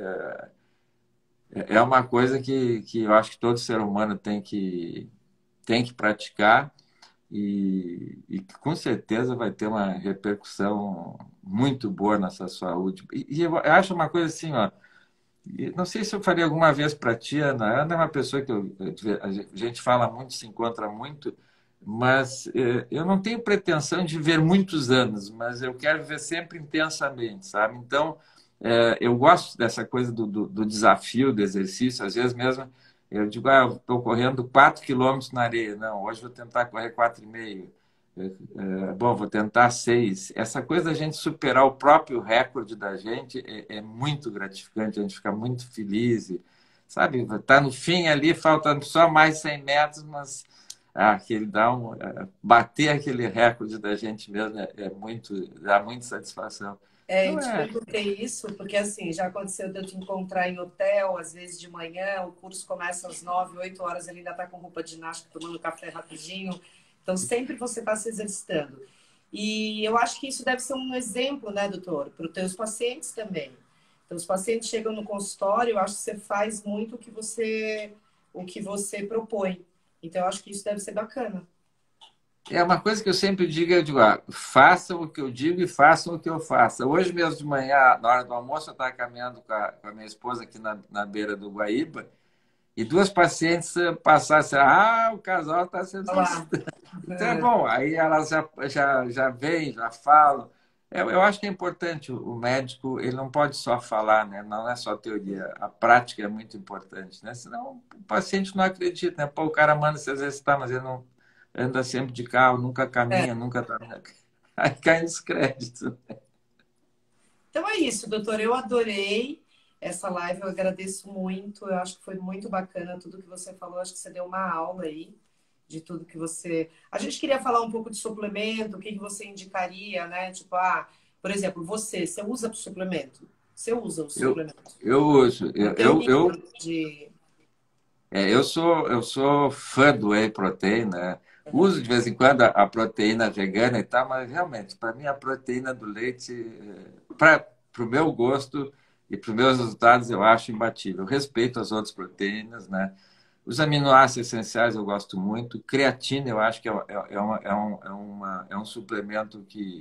É uma coisa que eu acho que todo ser humano tem que praticar e que com certeza vai ter uma repercussão muito boa na sua saúde. E eu acho uma coisa assim, ó, não sei se eu faria alguma vez para ti, Ana. A Ana é uma pessoa que a gente fala muito, se encontra muito, mas eu não tenho pretensão de viver muitos anos, mas eu quero viver sempre intensamente, sabe? Então, eu gosto dessa coisa do desafio, do exercício. Às vezes mesmo eu digo, eu estou correndo 4 quilômetros na areia. Não, hoje vou tentar correr 4,5. Bom, vou tentar 6. Essa coisa da gente superar o próprio recorde da gente é muito gratificante, a gente fica muito feliz, sabe? Tá no fim ali, falta só mais 100 metros, mas bater aquele recorde da gente mesmo dá muita satisfação.
Eu
Então,
te perguntei isso porque, assim, já aconteceu de eu te encontrar em hotel, às vezes de manhã, o curso começa às 9, 8 horas, ele ainda está com roupa de ginástica, tomando café rapidinho. Então, sempre você está se exercitando. E eu acho que isso deve ser um exemplo, né, doutor, para os teus pacientes também. Então, os pacientes chegam no consultório, eu acho que você faz muito o que você propõe. Então, eu acho que isso deve ser bacana.
é uma coisa que eu sempre digo, façam o que eu digo e façam o que eu faço. Hoje mesmo de manhã, na hora do almoço, eu estava caminhando com a minha esposa aqui na beira do Guaíba, e duas pacientes passaram assim, o casal está sendo
Olá.
Então é bom, aí elas já vêm, já falam. Eu acho que é importante, o médico, ele não pode só falar, né? Não é só teoria, a prática é muito importante, né? Senão o paciente não acredita, né? Pô, o cara manda se exercitar, mas ele não anda sempre de carro, nunca
É.
caminha, nunca tá. Aí cai nos créditos.
Então é isso, doutor. Eu adorei essa live, eu agradeço muito. Eu acho que foi muito bacana tudo que você falou. Acho que você deu uma aula aí de tudo que você. A gente queria falar um pouco de suplemento, o que você indicaria, né? Tipo, por exemplo, você usa suplemento? Você usa o
Eu,
suplemento?
eu uso,
No
eu,
teu
eu,
nível
eu,
de.
eu sou fã do whey protein, né? Uso de vez em quando a proteína vegana e tal, mas realmente, para mim, a proteína do leite, para o meu gosto e para os meus resultados, eu acho imbatível. Eu respeito as outras proteínas, né? Os aminoácidos essenciais eu gosto muito. Creatina, eu acho que é um suplemento que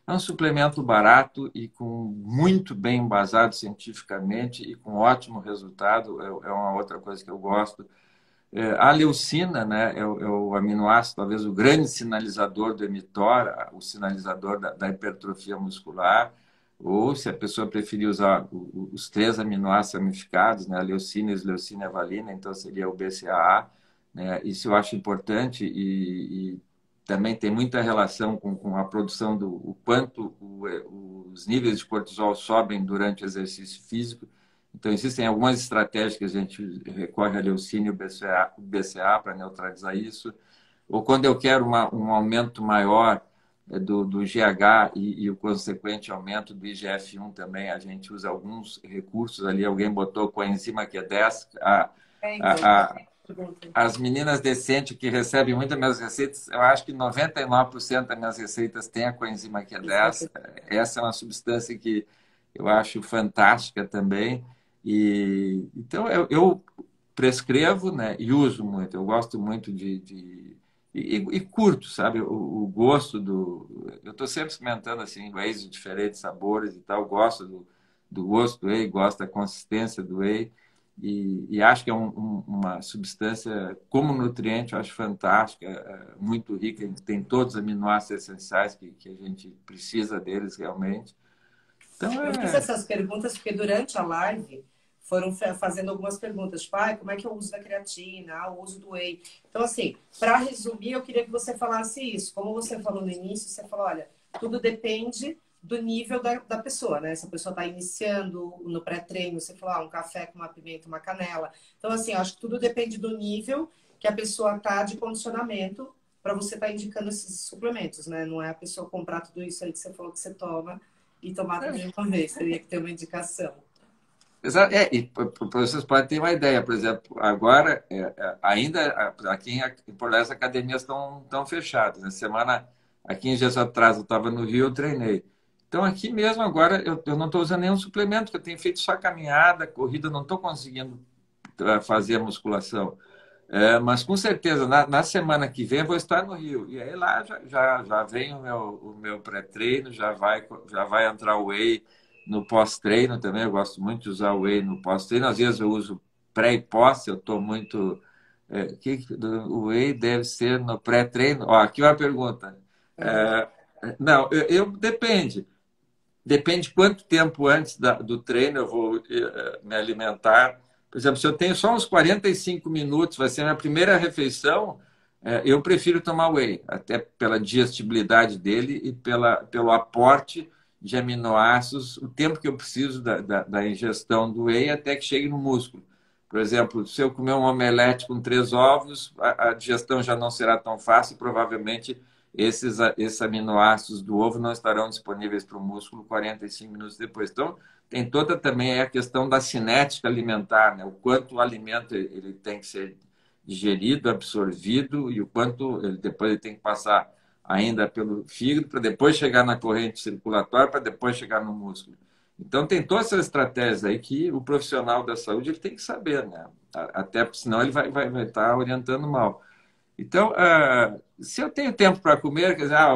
É um suplemento barato e com muito bem embasado cientificamente e com ótimo resultado. É uma outra coisa que eu gosto. A leucina, né, é o aminoácido, talvez o grande sinalizador do mTOR, o sinalizador da hipertrofia muscular, ou se a pessoa preferir usar os três aminoácidos ramificados, né, a leucina, isleucina e a valina, então seria o BCAA, né, isso eu acho importante e também tem muita relação com a produção do o quanto os níveis de cortisol sobem durante o exercício físico. Então, existem algumas estratégias que a gente recorre a leucina e o BCA para neutralizar isso. Ou quando eu quero um aumento maior do GH e o consequente aumento do IGF-1 também, a gente usa alguns recursos ali. Alguém botou coenzima Q10.
Então,
As meninas decentes que recebem muitas minhas receitas, eu acho que 99% das minhas receitas têm a coenzima Q10. Essa é uma substância que eu acho fantástica também. Então, eu prescrevo, né, e uso muito. Eu gosto muito e curto, sabe? O gosto do... Eu estou sempre experimentando assim, whey's de diferentes sabores e tal. Gosto do gosto do whey, gosto da consistência do whey. E acho que é uma substância, como nutriente, eu acho fantástica, muito rica. Tem todos os aminoácidos essenciais que a gente precisa deles realmente. Então,
eu fiz essas perguntas porque durante a live foram fazendo algumas perguntas, tipo, como é que eu uso da creatina, o uso do whey. Então, assim, para resumir, eu queria que você falasse isso. Como você falou no início, você falou, olha, tudo depende do nível da pessoa, né? Se a pessoa está iniciando no pré-treino, você falou, um café com uma pimenta, uma canela. Então, assim, eu acho que tudo depende do nível que a pessoa tá de condicionamento para você estar indicando esses suplementos, né? Não é a pessoa comprar tudo isso aí que você falou que você toma e tomar tudo de uma vez. Teria que ter uma indicação.
Exato. E vocês podem ter uma ideia, por exemplo, agora, ainda aqui em Porto Alegre as academias estão fechadas. Na semana, aqui em dias atrás, eu estava no Rio, eu treinei. Então, aqui mesmo agora, eu não estou usando nenhum suplemento, porque eu tenho feito só caminhada, corrida, não estou conseguindo fazer a musculação. Mas com certeza, na semana que vem eu vou estar no Rio. E aí lá já vem o meu pré-treino, já vai entrar o whey no pós-treino também. Eu gosto muito de usar o whey no pós-treino. Às vezes eu uso pré e pós, eu estou muito. O whey deve ser no pré-treino. Ó, aqui uma pergunta. Não, depende. Depende quanto tempo antes do treino eu vou me alimentar. Por exemplo, se eu tenho só uns 45 minutos, vai ser a minha primeira refeição, eu prefiro tomar whey, até pela digestibilidade dele e pelo aporte de aminoácidos, o tempo que eu preciso da ingestão do whey até que chegue no músculo. Por exemplo, se eu comer um omelete com 3 ovos, a digestão já não será tão fácil, provavelmente esses aminoácidos do ovo não estarão disponíveis para o músculo 45 minutos depois. Então, tem toda também a questão da cinética alimentar, né? O quanto o alimento ele tem que ser digerido, absorvido e o quanto depois ele tem que passar ainda pelo fígado para depois chegar na corrente circulatória, para depois chegar no músculo. Então, tem todas essas estratégias aí que o profissional da saúde ele tem que saber, né? Até porque senão ele vai estar orientando mal. Então, se eu tenho tempo para comer, quer dizer, eu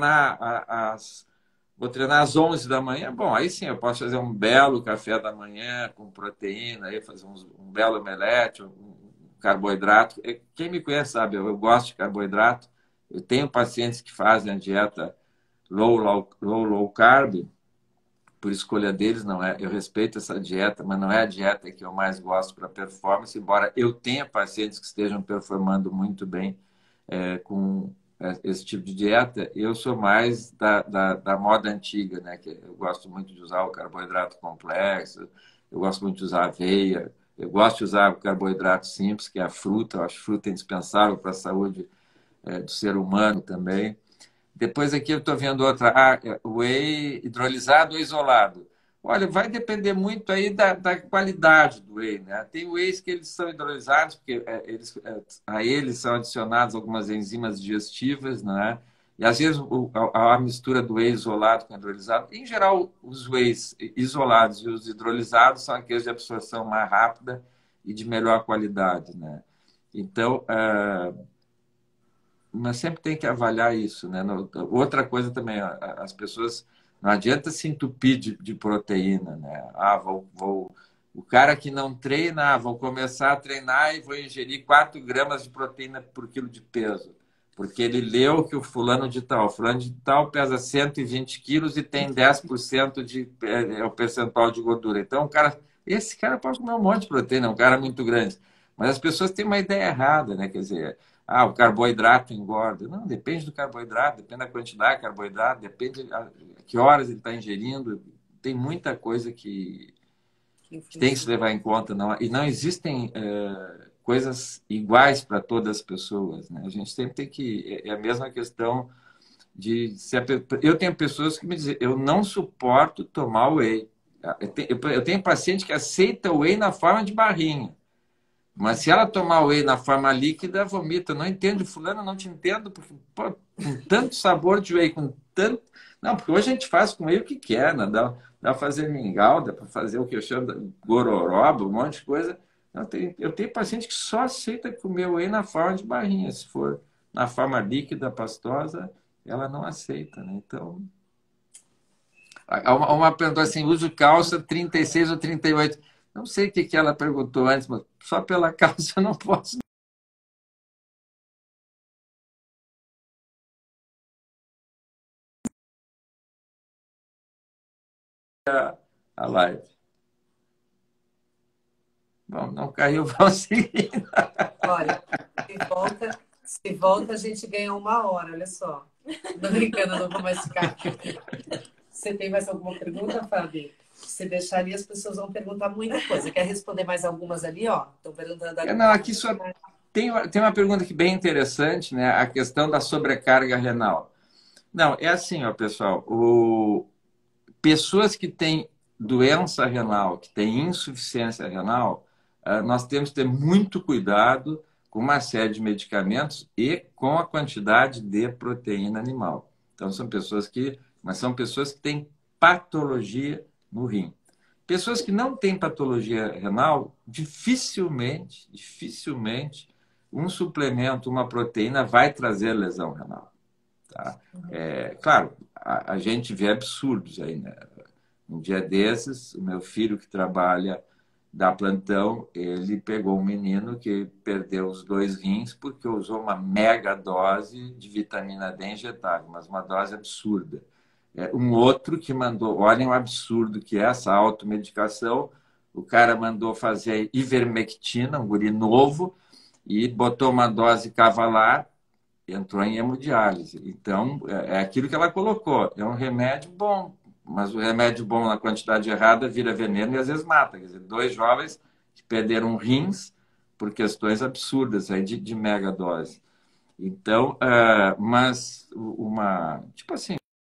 vou treinar às 11 da manhã, bom, aí sim eu posso fazer um belo café da manhã com proteína, aí fazer um belo omelete, um carboidrato. Quem me conhece sabe, eu gosto de carboidrato. Eu tenho pacientes que fazem a dieta low carb, por escolha deles, não é. Eu respeito essa dieta, mas não é a dieta que eu mais gosto para performance, embora eu tenha pacientes que estejam performando muito bem com esse tipo de dieta. Eu sou mais da moda antiga, né? Que eu gosto muito de usar o carboidrato complexo, eu gosto muito de usar aveia, eu gosto de usar o carboidrato simples, que é a fruta. Eu acho fruta indispensável para a saúde do ser humano também. Depois aqui eu estou vendo outra, whey hidrolisado ou isolado. Olha, vai depender muito aí da qualidade do whey, né? Tem wheys que eles são hidrolisados, porque a eles são adicionadas algumas enzimas digestivas, né? E às vezes a mistura do whey isolado com hidrolisado, em geral, os wheys isolados e os hidrolisados são aqueles de absorção mais rápida e de melhor qualidade, né? Então, mas sempre tem que avaliar isso, né? Outra coisa também, as pessoas não adianta se entupir de proteína, né? O cara que não treina, vou começar a treinar e vou ingerir 4 gramas de proteína por quilo de peso. Porque ele leu que o fulano de tal pesa 120 quilos e tem 10% o percentual de gordura. Então, esse cara pode comer um monte de proteína, é um cara muito grande. Mas as pessoas têm uma ideia errada, né? Quer dizer, o carboidrato engorda. Não, depende do carboidrato, depende da quantidade de carboidrato, depende a que horas ele está ingerindo. Tem muita coisa que tem que se levar em conta. Não, e não existem coisas iguais para todas as pessoas, né? A gente sempre tem que... É a mesma questão de... Eu tenho pessoas que me dizem, eu não suporto tomar whey. Eu tenho paciente que aceita o whey na forma de barrinha. Mas se ela tomar whey na forma líquida, vomita. Eu não entendo, fulano, eu não te entendo, porque pô, com tanto sabor de whey, com tanto... Não, porque hoje a gente faz com whey o que quer, né? Dá para fazer mingau, dá para fazer o que eu chamo de gororoba, um monte de coisa. Eu tenho paciente que só aceita comer whey na forma de barrinha. Se for na forma líquida, pastosa, ela não aceita, né? Então... Uma pergunta assim, uso calça 36 ou 38. Não sei o que ela perguntou antes, mas só pela calça eu não posso. A live. Bom, não caiu, vamos seguir.
Olha, se volta, a gente ganha 1 hora, olha só. Não brincando, não vou mais ficar. Você tem mais alguma pergunta, Fábio? Você deixaria, as pessoas vão perguntar muita coisa. Quer responder mais algumas ali, ó? Estão perguntando ali.
Não, aqui só tem uma pergunta aqui bem interessante, né? A questão da sobrecarga renal. Não, é assim, ó, pessoal. Pessoas que têm doença renal, que têm insuficiência renal, nós temos que ter muito cuidado com uma série de medicamentos e com a quantidade de proteína animal. Então, mas são pessoas que têm patologia no rim. Pessoas que não têm patologia renal, dificilmente um suplemento, uma proteína vai trazer lesão renal. Tá? Claro, a gente vê absurdos aí, né? Um dia desses, o meu filho que trabalha da plantão, ele pegou um menino que perdeu os 2 rins porque usou uma mega dose de vitamina D injetável, mas uma dose absurda. Um outro que mandou, olhem o absurdo que é essa automedicação, o cara mandou fazer ivermectina, um guri novo, e botou uma dose cavalar, entrou em hemodiálise. Então, é aquilo que ela colocou, é um remédio bom, mas o remédio bom na quantidade errada vira veneno e às vezes mata. Quer dizer, 2 jovens que perderam rins por questões absurdas aí de mega dose. Então, mas tipo assim,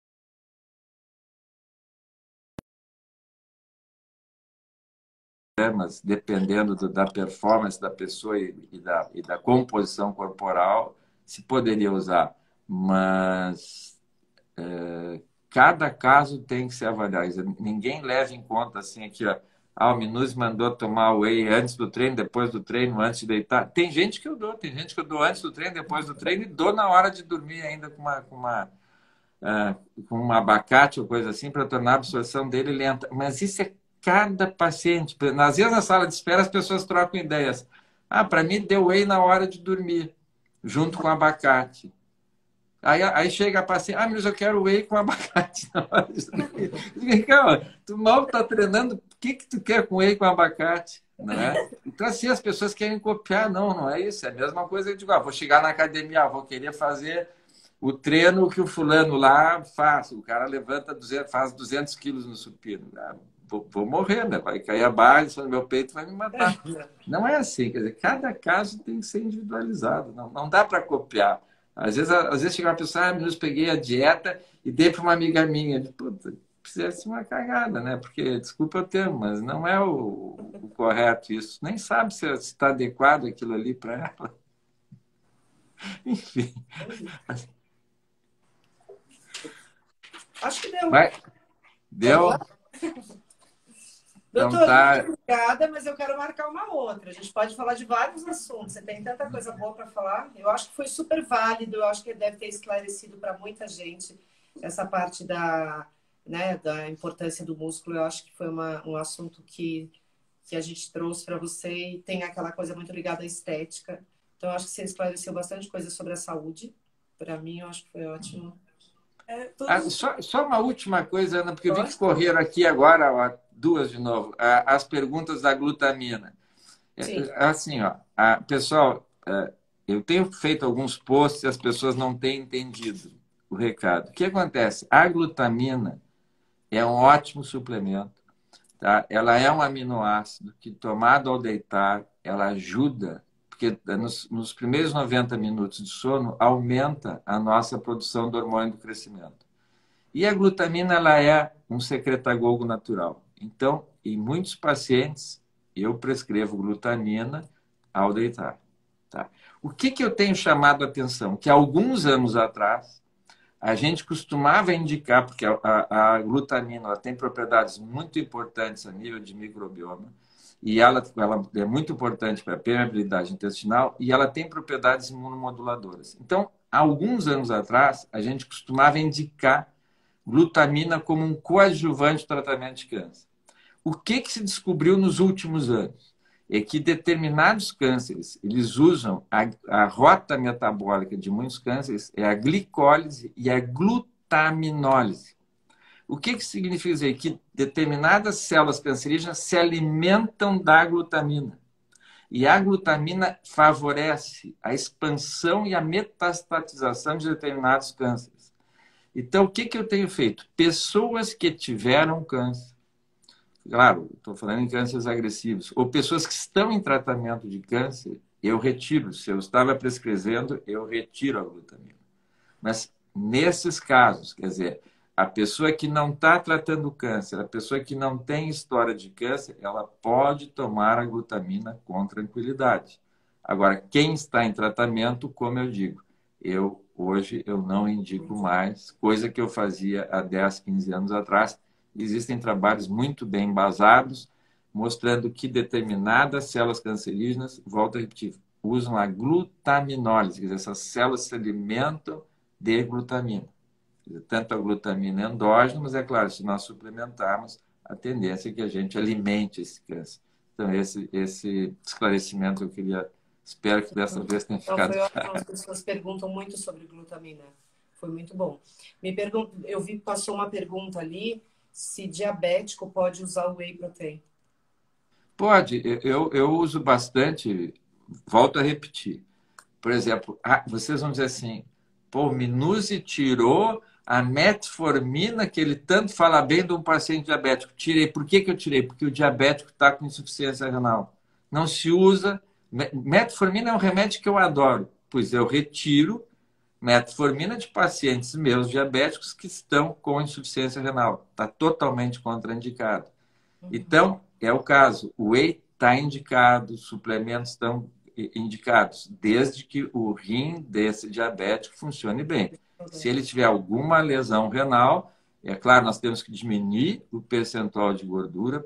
mas dependendo da performance da pessoa e da composição corporal, se poderia usar. Mas cada caso tem que ser avaliado. Ninguém leva em conta assim que o Minus mandou tomar whey antes do treino, depois do treino, antes de deitar. Tem gente que eu dou antes do treino, depois do treino e dou na hora de dormir ainda com um abacate ou coisa assim para tornar a absorção dele lenta. Mas isso é cada paciente. Às vezes na sala de espera as pessoas trocam ideias. Para mim deu whey na hora de dormir, junto com abacate. Aí chega a paciente, mas eu quero whey com abacate na hora de dormir. Calma, tu mal está treinando, o que tu quer com whey com abacate? Não é? Então, assim, as pessoas querem copiar. Não é isso. É a mesma coisa que eu digo, vou chegar na academia, vou querer fazer o treino que o fulano lá faz. O cara faz 200 quilos no supino. Vou morrer, né? Vai cair a barra no meu peito, vai me matar. Não é assim. Quer dizer, cada caso tem que ser individualizado. Não dá para copiar. Às vezes chega uma pessoa, eu peguei a dieta e dei para uma amiga minha. Puta, precisa ser uma cagada, né? Porque, desculpa o termo, mas não é o correto isso. Nem sabe se está adequado aquilo ali para ela. Enfim.
Acho que deu.
Deu? Então
Doutor,
tá.
muito obrigada, mas eu quero marcar uma outra. A gente pode falar de vários assuntos. Você tem tanta coisa boa para falar. Eu acho que foi super válido. Eu acho que deve ter esclarecido para muita gente essa parte da, né, da importância do músculo. Eu acho que foi um assunto que a gente trouxe para você e tem aquela coisa muito ligada à estética. Então, eu acho que você esclareceu bastante coisa sobre a saúde. Para mim, eu acho que foi ótimo.
Só uma última coisa, Ana, porque eu vi que
Pode?
correram aqui agora, ó, duas de novo, as perguntas da glutamina.
Sim.
Assim, ó, pessoal, eu tenho feito alguns posts e as pessoas não têm entendido o recado. O que acontece? A glutamina é um ótimo suplemento, tá? Ela é um aminoácido que, tomado ao deitar, ela ajuda, porque nos primeiros 90 minutos de sono, aumenta a nossa produção do hormônio do crescimento. E a glutamina, ela é um secretagogo natural. Então, em muitos pacientes, eu prescrevo glutamina ao deitar. Tá? O que eu tenho chamado a atenção? Que alguns anos atrás, a gente costumava indicar, porque a glutamina ela tem propriedades muito importantes a nível de microbioma, e ela é muito importante para a permeabilidade intestinal, e ela tem propriedades imunomoduladoras. Então, há alguns anos atrás, a gente costumava indicar glutamina como um coadjuvante do tratamento de câncer. O que se descobriu nos últimos anos? É que determinados cânceres, eles usam a rota metabólica de muitos cânceres, é a glicólise e a glutaminólise. O que significa dizer? Que determinadas células cancerígenas se alimentam da glutamina. E a glutamina favorece a expansão e a metastatização de determinados cânceres. Então, o que eu tenho feito? Pessoas que tiveram câncer, claro, estou falando em cânceres agressivos, ou pessoas que estão em tratamento de câncer, eu retiro. Se eu estava prescrevendo, eu retiro a glutamina. Mas nesses casos, quer dizer, a pessoa que não está tratando câncer, a pessoa que não tem história de câncer, ela pode tomar a glutamina com tranquilidade. Agora, quem está em tratamento, como eu digo, hoje eu não indico mais, coisa que eu fazia há 10, 15 anos atrás. Existem trabalhos muito bem embasados, mostrando que determinadas células cancerígenas, volto a repetir, usam a glutaminólise, quer dizer, essas células se alimentam de glutamina. Quer dizer, tanto a glutamina endógena, mas é claro, se nós suplementarmos, a tendência é que a gente alimente esse câncer. Então, esse esclarecimento eu queria. Espero que dessa vez tenha ficado
claro. As pessoas perguntam muito sobre glutamina. Foi muito bom. Eu vi que passou uma pergunta ali, se diabético pode usar o whey protein.
Pode. Eu uso bastante, volto a repetir. Por exemplo, vocês vão dizer assim, pô, o Minuzzi tirou a metformina, que ele tanto fala bem de um paciente diabético. Tirei. Por que eu tirei? Porque o diabético está com insuficiência renal. Não se usa. Metformina é um remédio que eu adoro, pois eu retiro metformina de pacientes meus diabéticos que estão com insuficiência renal. Está totalmente contraindicado. Então, é o caso. O whey está indicado, suplementos estão indicados, desde que o rim desse diabético funcione bem. Se ele tiver alguma lesão renal, é claro, nós temos que diminuir o percentual de gordura,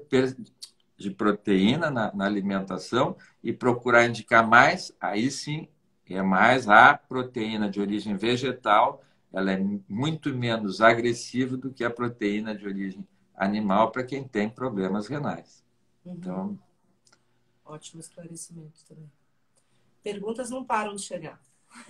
de proteína na alimentação e procurar indicar mais, aí sim, é mais a proteína de origem vegetal, ela é muito menos agressiva do que a proteína de origem animal para quem tem problemas renais. Então,
ótimo esclarecimento também. Perguntas não param de chegar.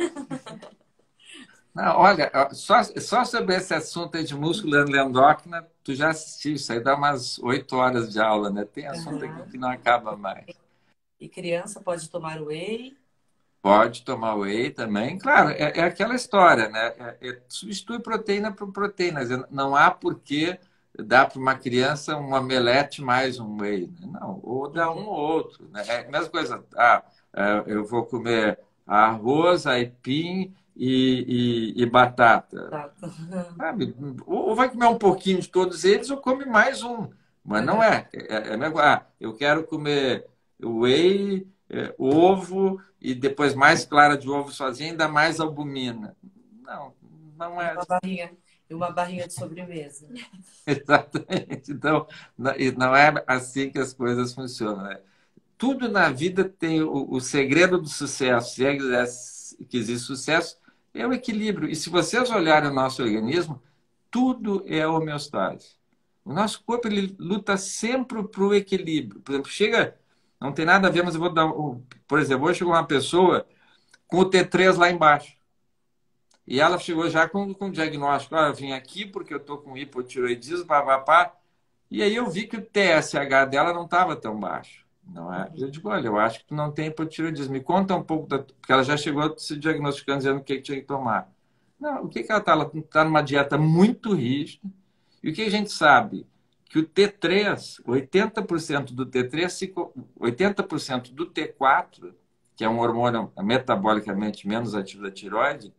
Não, olha, só sobre esse assunto aí de músculo endócrina, tu já assistiu, isso aí dá umas 8 horas de aula, né? Tem assunto aqui que não acaba mais.
E criança pode tomar whey?
Pode tomar whey também. Claro, é aquela história, né? Substitui proteína por proteína. Não há por que dar para uma criança um omelete mais um whey. Não, ou dá um ou outro. Né? É a mesma coisa. Eu vou comer arroz, aipim e batata. Sabe? Ou vai comer um pouquinho de todos eles ou come mais um. Mas não é. Eu quero comer whey, ovo e depois mais clara de ovo sozinha, ainda mais albumina. Não é.
E uma barrinha de sobremesa.
Exatamente. Então, não é assim que as coisas funcionam, né? Tudo na vida tem o segredo do sucesso. Se é que existe sucesso, é o equilíbrio. E se vocês olharem o nosso organismo, tudo é homeostase. O nosso corpo ele luta sempre para o equilíbrio. Por exemplo, chega, não tem nada a ver, mas eu vou dar, por exemplo, hoje chegou uma pessoa com o T3 lá embaixo. E ela chegou já com o diagnóstico. Ah, eu vim aqui porque eu estou com hipotiroidismo, papapá. E aí eu vi que o TSH dela não estava tão baixo. Não é? Eu digo, olha, eu acho que tu não tem hipotiroidismo. Me conta um pouco, porque ela já chegou se diagnosticando, dizendo o que tinha que tomar. Não, o que ela está? Ela está numa dieta muito rígida. E o que a gente sabe? Que o T3, 80% do T3, 80% do T4, que é um hormônio metabolicamente menos ativo da tireoide,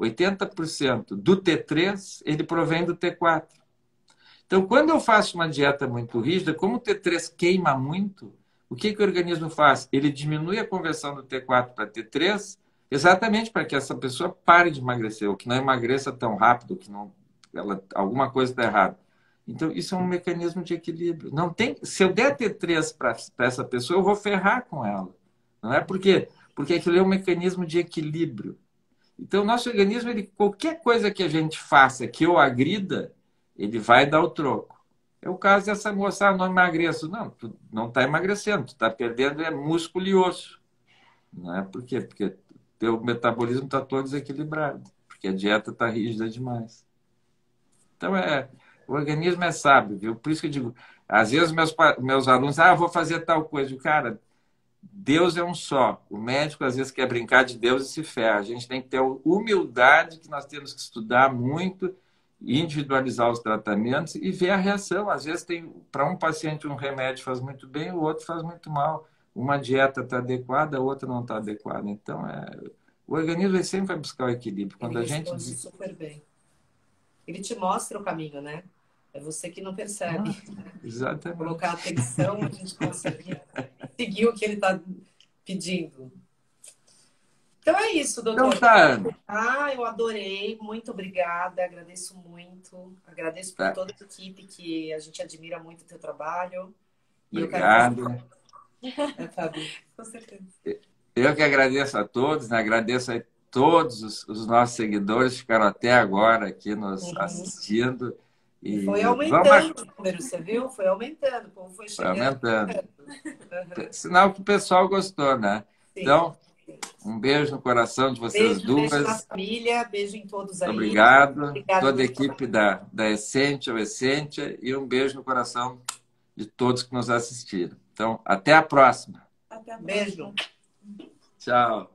80% do T3, ele provém do T4. Então, quando eu faço uma dieta muito rígida, como o T3 queima muito, o que o organismo faz? Ele diminui a conversão do T4 para T3, exatamente para que essa pessoa pare de emagrecer, ou que não emagreça tão rápido, que não, alguma coisa está errada. Então, isso é um mecanismo de equilíbrio. Não tem, se eu der T3 para essa pessoa, eu vou ferrar com ela. Não é por quê? Porque aquilo é um mecanismo de equilíbrio. Então, o nosso organismo, qualquer coisa que a gente faça que eu agrida, ele vai dar o troco. É o caso dessa moça, não emagreço. Não, tu não está emagrecendo, tu está perdendo músculo e osso. Não é? Por quê? Porque teu metabolismo está todo desequilibrado, porque a dieta está rígida demais. Então, o organismo é sábio, viu? Por isso que eu digo, às vezes meus alunos, eu vou fazer tal coisa. Cara, Deus é um só. O médico, às vezes, quer brincar de Deus e se ferra. A gente tem que ter humildade, que nós temos que estudar muito, individualizar os tratamentos e ver a reação. Às vezes, para um paciente, um remédio faz muito bem, o outro faz muito mal. Uma dieta está adequada, a outra não está adequada. Então, o organismo sempre vai buscar o equilíbrio. Quando
Ele
a gente...
responde super bem. Ele te mostra o caminho, né? É você que não percebe.
Exatamente.
Colocar atenção, a gente consegue seguir o que ele está pedindo. Então é isso, doutor.
Então tá, Ana.
Eu adorei. Muito obrigada. Agradeço muito. Agradeço por toda a equipe que a gente admira muito o teu trabalho.
Obrigado.
Fabi. Com certeza.
Eu que agradeço a todos, né? Agradeço a todos os nossos seguidores que ficaram até agora aqui nos assistindo.
E foi aumentando o número, você viu? Foi aumentando, o povo foi chegando.
Foi aumentando. Sinal que o pessoal gostou, né? Sim. Então, um beijo no coração de vocês duas.
Beijo na família, beijo em todos aí.
Obrigado. Toda a equipe da Essentia, o Essentia, e um beijo no coração de todos que nos assistiram. Então, até a próxima.
Até a próxima.
Beijo.
Tchau.